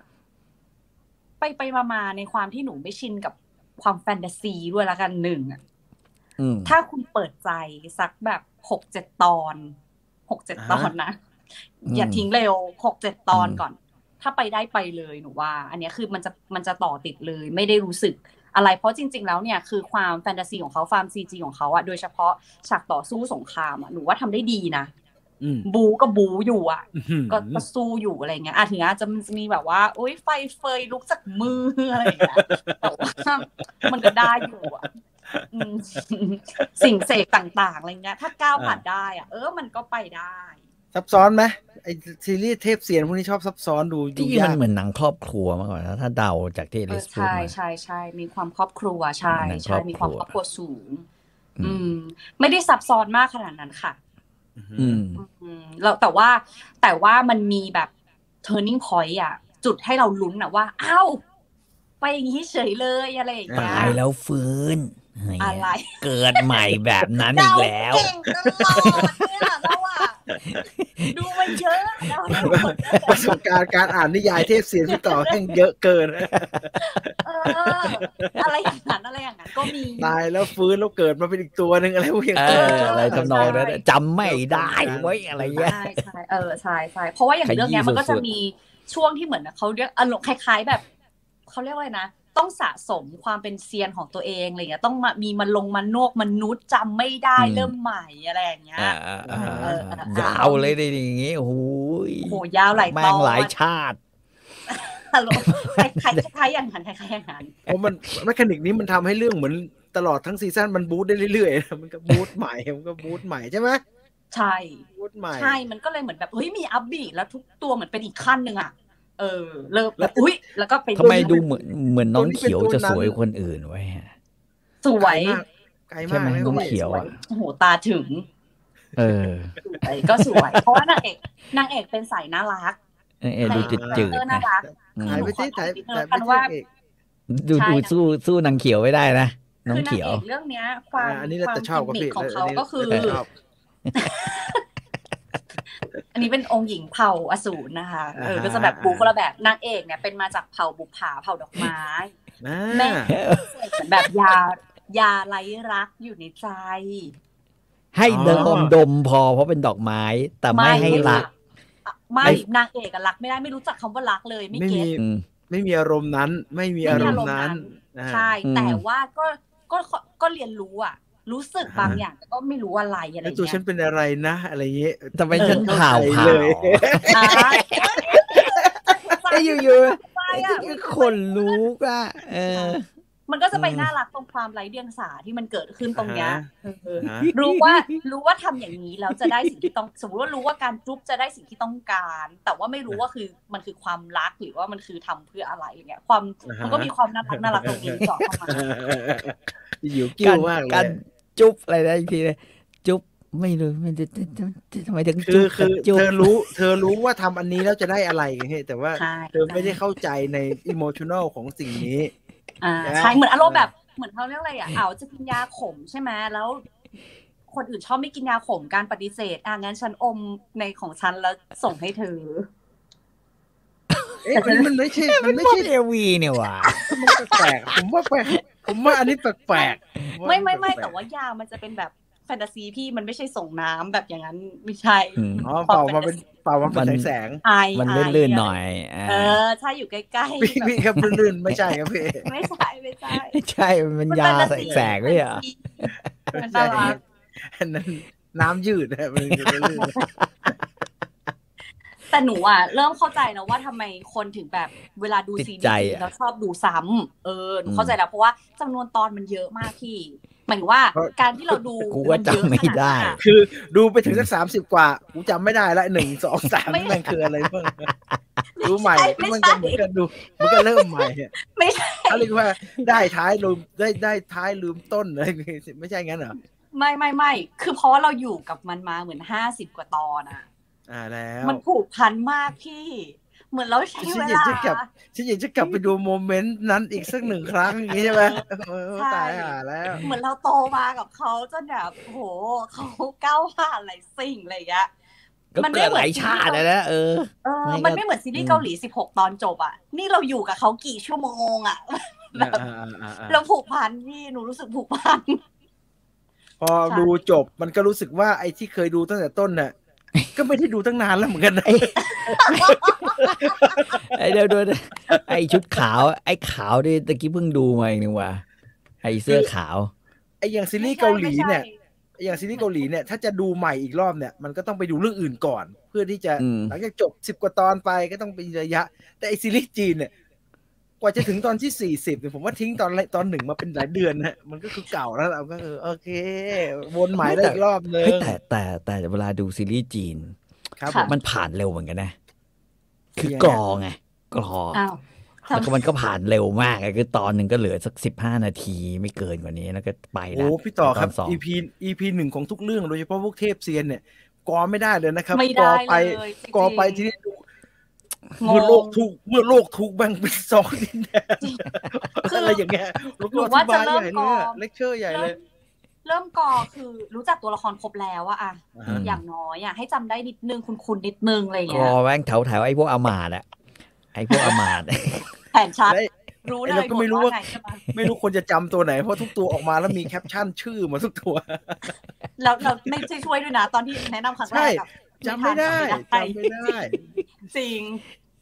ไปมาในความที่หนูไม่ชินกับความแฟนตาซีด้วยละกันหนึ่งถ้าคุณเปิดใจสักแบบ6-7 ตอน6-7 ตอนนะอย่าทิ้งเร็ว6-7 ตอนก่อนถ้าไปได้ไปเลยหนูว่าอันนี้คือมันจะต่อติดเลยไม่ได้รู้สึกอะไรเพราะจริงๆแล้วเนี่ยคือความแฟนตาซีของเขาความ CG ของเขาอะโดยเฉพาะฉากต่อสู้สงครามอะหนูว่าทำได้ดีนะบูก็บูอยู่อะก็สู้อยู่อะไรเงี้ยถึงอาจจะมันจะมีแบบว่าโอ๊ยไฟเฟยลุกจากมืออะไรอย่างเงี้ยแต่ว่ามันก็ได้อยู่อะสิ่งเสกต่างๆอะไรเงี้ยถ้าก้าวผ่านได้อะมันก็ไปได้ซับซ้อนไหมไอซีรีส์เทพเสียนพวกนี้ชอบซับซ้อนดูที่มันเหมือนหนังครอบครัวมากกว่าถ้าเดาจากที่ลิสพูดมาใช่มีความครอบครัวใช่มีความครอบครัวสูงไม่ได้ซับซ้อนมากขนาดนั้นค่ะแล้วแต่ว่ามันมีแบบ turning point อ่ะจุดให้เราลุ้นอ่ะว่าอ้าวไปอย่างนี้เฉยเลยอะไรอย่างเงี้ยตายแล้วฟื้นอะไรเกิดใหม่แบบนั้นอีกแล้วเก่งตลอดเนี่ยเราอ่ะดูมันเยอะประสบการณ์การอ่านนิยายเทพเสียนพี่ต่อแม่งเยอะเกินอะไรอย่างนั้นก็มีตายแล้วฟื้นแล้วเกิดมาเป็นอีกตัวนึงอะไรพวกอย่างอะไรทำนองนั้นจำไม่ได้ไว้อะไรเงี้ยใช่เพราะว่าอย่างเรื่องนี้มันก็จะมีช่วงที่เหมือนเขาเรียกอารมณ์คล้ายๆแบบเขาเรียกว่าอะไรนะต้องสะสมความเป็นเซียนของตัวเองอะไรเงี้ยต้องมีมันลงมันโนกมนุษย์จำไม่ได้เริ่มใหม่อะไรอย่างเงี้ยยาวเลยได้อย่างงี้โอ้โหยาวหลายตอนหลายชาติใครอย่างนั้นเพราะมันแมคานิกนี้มันทำให้เรื่องเหมือนตลอดทั้งซีซั่นมันบูทได้เรื่อยๆมันก็บูทใหม่ใช่ไหมใช่บูทใหม่ใช่มันก็เลยเหมือนแบบเฮ้ยมีอัพบีทแล้วทุกตัวเหมือนเป็นอีกขั้นนึงอ่ะเริ่มแล้วอุ้ยแล้วก็เป็นทำไมดูเหมือนน้องเขียวจะสวยคนอื่นไว้สวยไกลมากน้องเขียวอ่ะโอ้โหตาถึงก็สวยเพราะว่านางเอกเป็นสายน่ารักดูจืดน่ารักถ่ายไปสิถ่ายกันว่าดูสู้นางเขียวไม่ได้นะน้องเขียวเรื่องนี้ความกิมมิคของเขาก็คืออันนี้เป็นองค์หญิงเผ่าอสูรนะคะก็จะแบบบูคนละแบบนางเอกเนี่ยเป็นมาจากเผ่าบุปผาเผ่าดอกไม้แม่เหมือนแบบยาไร้รักอยู่ในใจให้ดมพอเพราะเป็นดอกไม้แต่ไม่ให้รักไม่นางเอกรักไม่ได้ไม่รู้จักคำว่ารักเลยไม่เก็ตไม่มีอารมณ์นั้นไม่มีอารมณ์นั้นใช่แต่ว่าก็เรียนรู้อ่ะรู้สึกบางอย่างแต่ก็ไม่รู้อะไรอะไรเงี้ยตัวฉันเป็นอะไรนะอะไรเงี้ยทำไมฉันข่าวเลยอยู่ๆคนรู้ก็มันก็จะไปน่ารักตรงความไร้เดียงสาที่มันเกิดขึ้นตรงเนี้ยรู้ว่าทำอย่างนี้แล้วจะได้สิ่งที่ต้องสมมติว่ารู้ว่าการจุ๊บจะได้สิ่งที่ต้องการแต่ว่าไม่รู้ว่าคือมันคือความรักหรือว่ามันคือทำเพื่ออะไรอย่างเงี้ยมันก็มีความน่ารักตรงนี้สอดเข้ามาอยู่กิ้วมากเลยจุ๊บอะไรได้ทีเลยจุ๊บไม่รู้มันจะทำไมถึงจุ๊บคือเธอรู้ว่าทำอันนี้แล้วจะได้อะไรไงแต่ว่าเธอไม่ได้เข้าใจในอิโมชันแนลของสิ่งนี้ใช่เหมือนอารมณ์แบบเหมือนเขาเรียกอะไรจะกินยาขมใช่ไหมแล้วคนอื่นชอบไม่กินยาขมการปฏิเสธงั้นฉันอมในของฉันแล้วส่งให้เธอมันไม่ใช่เอวีเนี่ยว่ะมันแปลกผมว่าอันนี้แปลกไม่แต่ว่ายามันจะเป็นแบบแฟนตาซีพี่มันไม่ใช่ส่งน้ำแบบอย่างนั้นไม่ใช่เป่ามาเป็นแสงมันลื่นๆหน่อยใช่อยู่ใกล้ๆพี่ครับลื่นไม่ใช่ครับพี่ไม่ใช่มันยาแสงไม่เหรอมันน่ารักนั้นน้ำยืดนะมันลื่นแต่หนูเริ่มเข้าใจนะว่าทำไมคนถึงแบบเวลาดูซีรีส์แล้วชอบดูซ้ำหนูเข้าใจแล้วเพราะว่าจำนวนตอนมันเยอะมากพี่หมายถึงว่าการที่เราดูกูก็จำไม่ได้คือดูไปถึงสัก30 กว่ากูจำไม่ได้ละ1 2 3นี่มันคืออะไรบ้างดูใหม่มันก็เหมือนกันดูมันก็เริ่มใหม่ไม่ใช่เขาเรียกว่าได้ท้ายลืมได้ท้ายลืมต้นอะไรไม่ใช่งั้นเหรอไม่คือเพราะว่าเราอยู่กับมันมาเหมือน50 กว่าตอนอ่ะแล้วมันผูกพันมากพี่เหมือนเราใช้เวลาฉันอยากจะกลับไปดูโมเมนต์นั้นอีกสัก1 ครั้งอย่างนี้ใช่ไหมตายแล้วเหมือนเราโตมากับเขาจนแบบโหเขาก้าวผ่านอะไรสิ่งอะไรอย่างเงี้ยมันไม่เหมือนชาตินะมันไม่เหมือนซีรีส์เกาหลี16 ตอนจบอ่ะนี่เราอยู่กับเขากี่ชั่วโมงอ่ะเราผูกพันพี่หนูรู้สึกผูกพันพอดูจบมันก็รู้สึกว่าไอ้ที่เคยดูตั้งแต่ต้นน่ะก็ไม่ได้ดูตั้งนานแล้วเหมือนกันนะเดี๋ยวไอ้ชุดขาวไอ้ขาวดิตะกี้เพิ่งดูมาเองนี่ว่าไอ้เสื้อขาวไอ้อย่างซีรีส์เกาหลีเนี่ยถ้าจะดูใหม่อีกรอบเนี่ยมันก็ต้องไปดูเรื่องอื่นก่อนเพื่อที่จะหลังจากจบ10 กว่าตอนไปก็ต้องเป็นระยะแต่ไอ้ซีรีส์จีนเนี่ยกว่าจะถึงตอนที่40เนี่ยผมว่าทิ้งตอน1มาเป็นหลายเดือนนะมันก็คือเก่าแล้วเราก็โอเควนใหม่ได้อีกรอบนึงแต่เวลาดูซีรีส์จีนมันผ่านเร็วเหมือนกันนะคือกรอไงกรอแล้วก็มันก็ผ่านเร็วมากคือตอนหนึ่งก็เหลือสัก15 นาทีไม่เกินกว่านี้แล้วก็ไปแล้วโอ้พี่ต่อครับ EP 1ของทุกเรื่องโดยเฉพาะพวกเทพเซียนเนี่ยกรอไม่ได้เลยนะครับกรอไปทีนี้เมื่อโลกถูกแบ่งเป็น2 ดินแดนอะไรอย่างเงี้ยรู้ว่าจะเริ่มกรอเลคเชอร์ใหญ่เลยเริ่มกอคือรู้จักตัวละครครบแล้วอะอย่างน้อยอะให้จำได้นิดนึงคุณนิดนึงอะไรอย่างเงี้ยกอแม่งแถวไอ้พวกอมาตย์อะไอ้พวกอมาตย์แผนชัดรู้เลยก็ไม่รู้ว่าไม่รู้คนจะจำตัวไหนเพราะทุกตัวออกมาแล้วมีแคปชั่นชื่อมาทุกตัวแล้วเราไม่ช่วยด้วยนะตอนที่แนะนำครั้งแรกจำไม่ได้จริง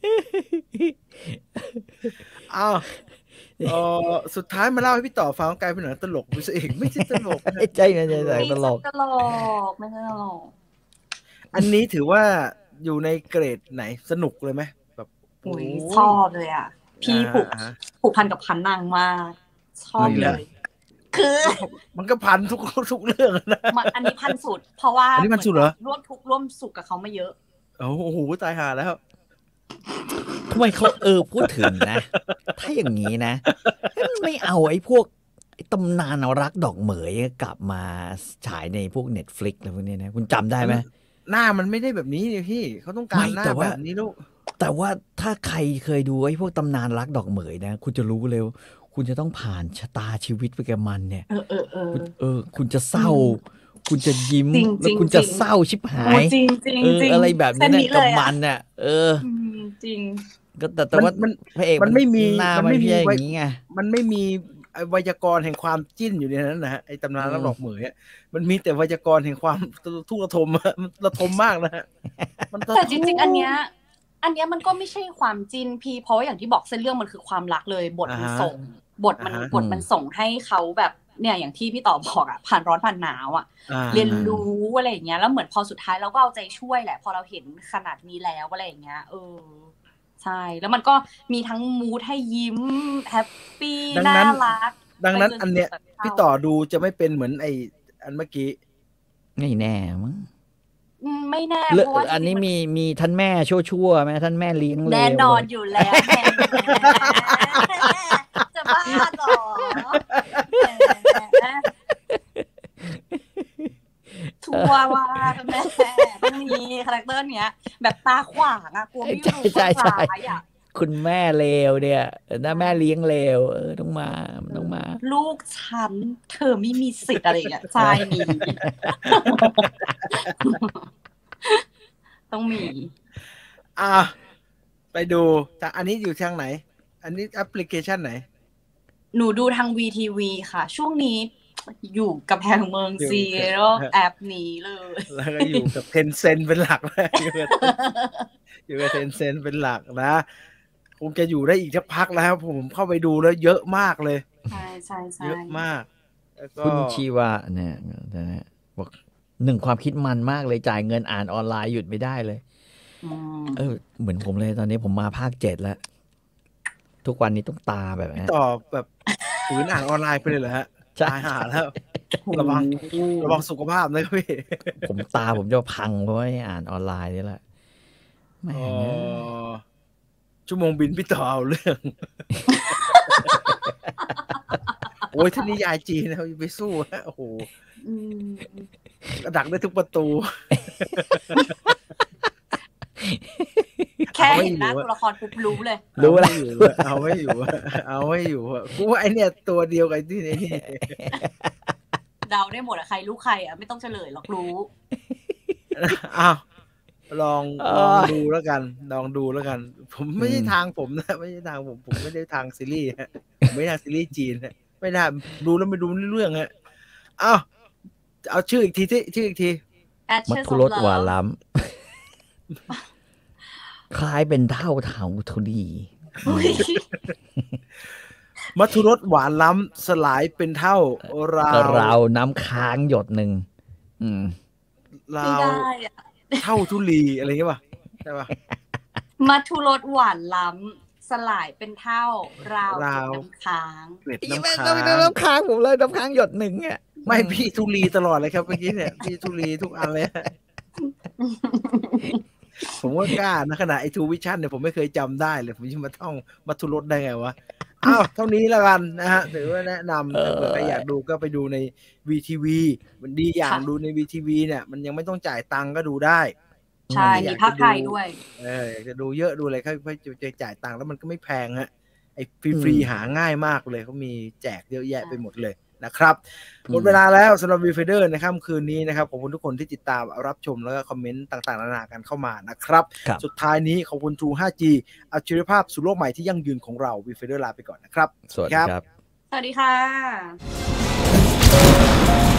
สุดท้ายมาเล่าให้พี่ต่อฟังกลายเป็นหนังตลกไปซะเองไม่ใช่ตลกไม่ใช่ตลกไม่ใช่ตลกอันนี้ถือว่าอยู่ในเกรดไหนสนุกเลยไหมแบบชอบเลยอ่ะพี่ผูกพันกับพันนางมากชอบเลยคือมันก็พันทุกเรื่องนะอันนี้พันสุดเพราะว่าอันนี้พันสุดเหรอร่วมทุกข์ร่วมสุขกับเขามาเยอะโอ้โหตายห่าแล้วทำไมเขาพูดถึงนะถ้าอย่างนี้นะไม่เอาไอ้พวกตำนานรักดอกเหมยกลับมาฉายในพวก Netflix อะไรพวกนี้นะคุณจำได้ไหมหน้ามันไม่ได้แบบนี้เลยพี่เขาต้องการหน้าแบบนี้ลูกแต่ว่าถ้าใครเคยดูไอ้พวกตำนานรักดอกเหมยนะคุณจะรู้เลยคุณจะต้องผ่านชะตาชีวิตไปกับมันเนี่ยคุณจะเศร้าคุณจะยิ้มแล้วคุณจะเศร้าชิบหายอะไรแบบนี้เนี่ยกับมันน่ะจริงก็แต่ว่าพระเอกมันไม่มีอย่างนี้ไงมันไม่มีไวยากรณ์แห่งความจิ้นอยู่ในนั้นนะฮะไอ้ตำนานรักดอกเหมยมันมีแต่ไวยากรณ์แห่งความทุกข์ระทมระทมมากนะฮะแต่จริงๆอันเนี้ยมันก็ไม่ใช่ความจิ้นพี่เพราะว่าอย่างที่บอกเส้นเรื่องมันคือความรักเลยบทมันส่งบทมันส่งให้เขาแบบเนี่ยอย่างที่พี่ต่อบอกอ่ะผ่านร้อนผ่านหนาวอ่ะเรียนรู้อะไรอย่างเงี้ยแล้วเหมือนพอสุดท้ายเราก็เอาใจช่วยแหละพอเราเห็นขนาดนี้แล้วอะไรอย่างเงี้ยใช่แล้วมันก็มีทั้งมูดให้ยิ้มแฮปปี้น่ารักดังนั้นอันเนี้ยพี่ต่อดูจะไม่เป็นเหมือนไอ้อันเมื่อกี้ไม่แน่มั้งไม่แน่เพราะว่าอันนี้มีท่านแม่ชั่วๆไหมท่านแม่เลี้ยงเลยแน่นอนอยู่แล้วจะบ้าหรอทัวร์ว่าแม่ต้องมีคาแรคเตอร์เนี้ยแบบตาขวางอะกลัวไม่รู้ใช่คุณแม่เลวเนี่ยนะแม่เลี้ยงเลวต้องมาลูกฉันเธอไม่มีสิทธิ์อะไรอย่างเงี้ยใช่มีต้องมีไปดูแต่อันนี้อยู่ทางไหนอันนี้แอปพลิเคชันไหนหนูดูทาง VTV ค่ะช่วงนี้อยู่กับแพงเมืองซีแล้วแอปนี้เลยแล้วก็อยู่กับ Tencent เป็นหลักเลยอยู่กับ Tencent เป็นหลักนะคงจะอยู่ได้อีกสักพักแล้วครับผมเข้าไปดูแล้วเยอะมากเลยใช่เยอะมากคุณชีวะเนี่ยบอก1ความคิดมันมากเลยจ่ายเงินอ่านออนไลน์หยุดไม่ได้เลยเหมือนผมเลยตอนนี้ผมมาภาค7แล้วทุกวันนี้ต้องตาแบบนี้ต่อแบบฝืนอ่านออนไลน์ไปเลยเหรอฮะตายหาแล้วระวังสุขภาพนะครับพี่ผมจะพังเพราะว่าอ่านออนไลน์นี่แหละแหมชั่วโมงบินพี่ต่อเอาเรื่อง โอ้ยท่านิยายจีนเขาไปสู้ฮะโอ้โหกระดักได้ทุกประตูแค่เห็นหน้าตัวละครปุ๊บรู้เลยรู้แล้วเอาไม่อยู่กูว่าไอเนี่ยตัวเดียวกับที่นี่เดาได้หมดอะใครรู้ใครอะไม่ต้องเฉลยหรอกรู้อ้าวลองดูแล้วกันผมไม่ใช่ทางผมนะไม่ใช่ทางผมไม่ได้ทางซีรีส์ฮะผมไม่ได้ทางซีรีส์จีนฮะไม่ได้ดูแล้วไม่ดูเรื่องฮะอ้าวเอาชื่ออีกทีชื่ออีกทีมัทุรสหวานล้ำคล้ายเป็นเท่าทุลีมัทุรสหวานล้ำสลายเป็นเท่าราวน้ำค้างหยดหนึ่งราวเท่าทุลีอะไรเงี้ยป่ะใช่ป่ะมัทุรสหวานล้ำสลายเป็นเท่าราวน้ำค้างเกล็ดน้ำน้ำค้างผมเลยน้ำค้างหยดหนึ่งอ่ะไม่พี่ทุลีตลอดเลยครับเมื่อกี้เนี่ยพี่ทุลีทุกอันเลยผมว่ากล้านะขนาดไอทูวิชั่นเนี่ยผมไม่เคยจำได้เลยผมยังมาท่องมัทุรสได้ไงวะอ้าวเท่านี้แล้วกันนะฮะถือว่าแนะนำถ้าเกิดใครอยากดูก็ไปดูใน VTV มันดีอย่างดูใน VTV เนี่ยมันยังไม่ต้องจ่ายตังค์ก็ดูได้ใช่มีภาคไทยด้วยอยากจะดูเยอะดูอะไรเขาจะจ่ายตังค์แล้วมันก็ไม่แพงฮะไอ้ฟรีหาง่ายมากเลยเขามีแจกเยอะแยะไปหมดเลยนะครับหมดเวลาแล้วสำหรับ Viewfinder ในค่ำคืนนี้นะครับขอบคุณทุกคนที่ติดตามรับชมแล้วก็คอมเมนต์ต่างๆนานากันเข้ามานะครับสุดท้ายนี้ขอบคุณ True 5G อัจฉริยภาพสู่โลกใหม่ที่ยั่งยืนของเรา Viewfinder ลาไปก่อนนะครับสวัสดีครับสวัสดีค่ะ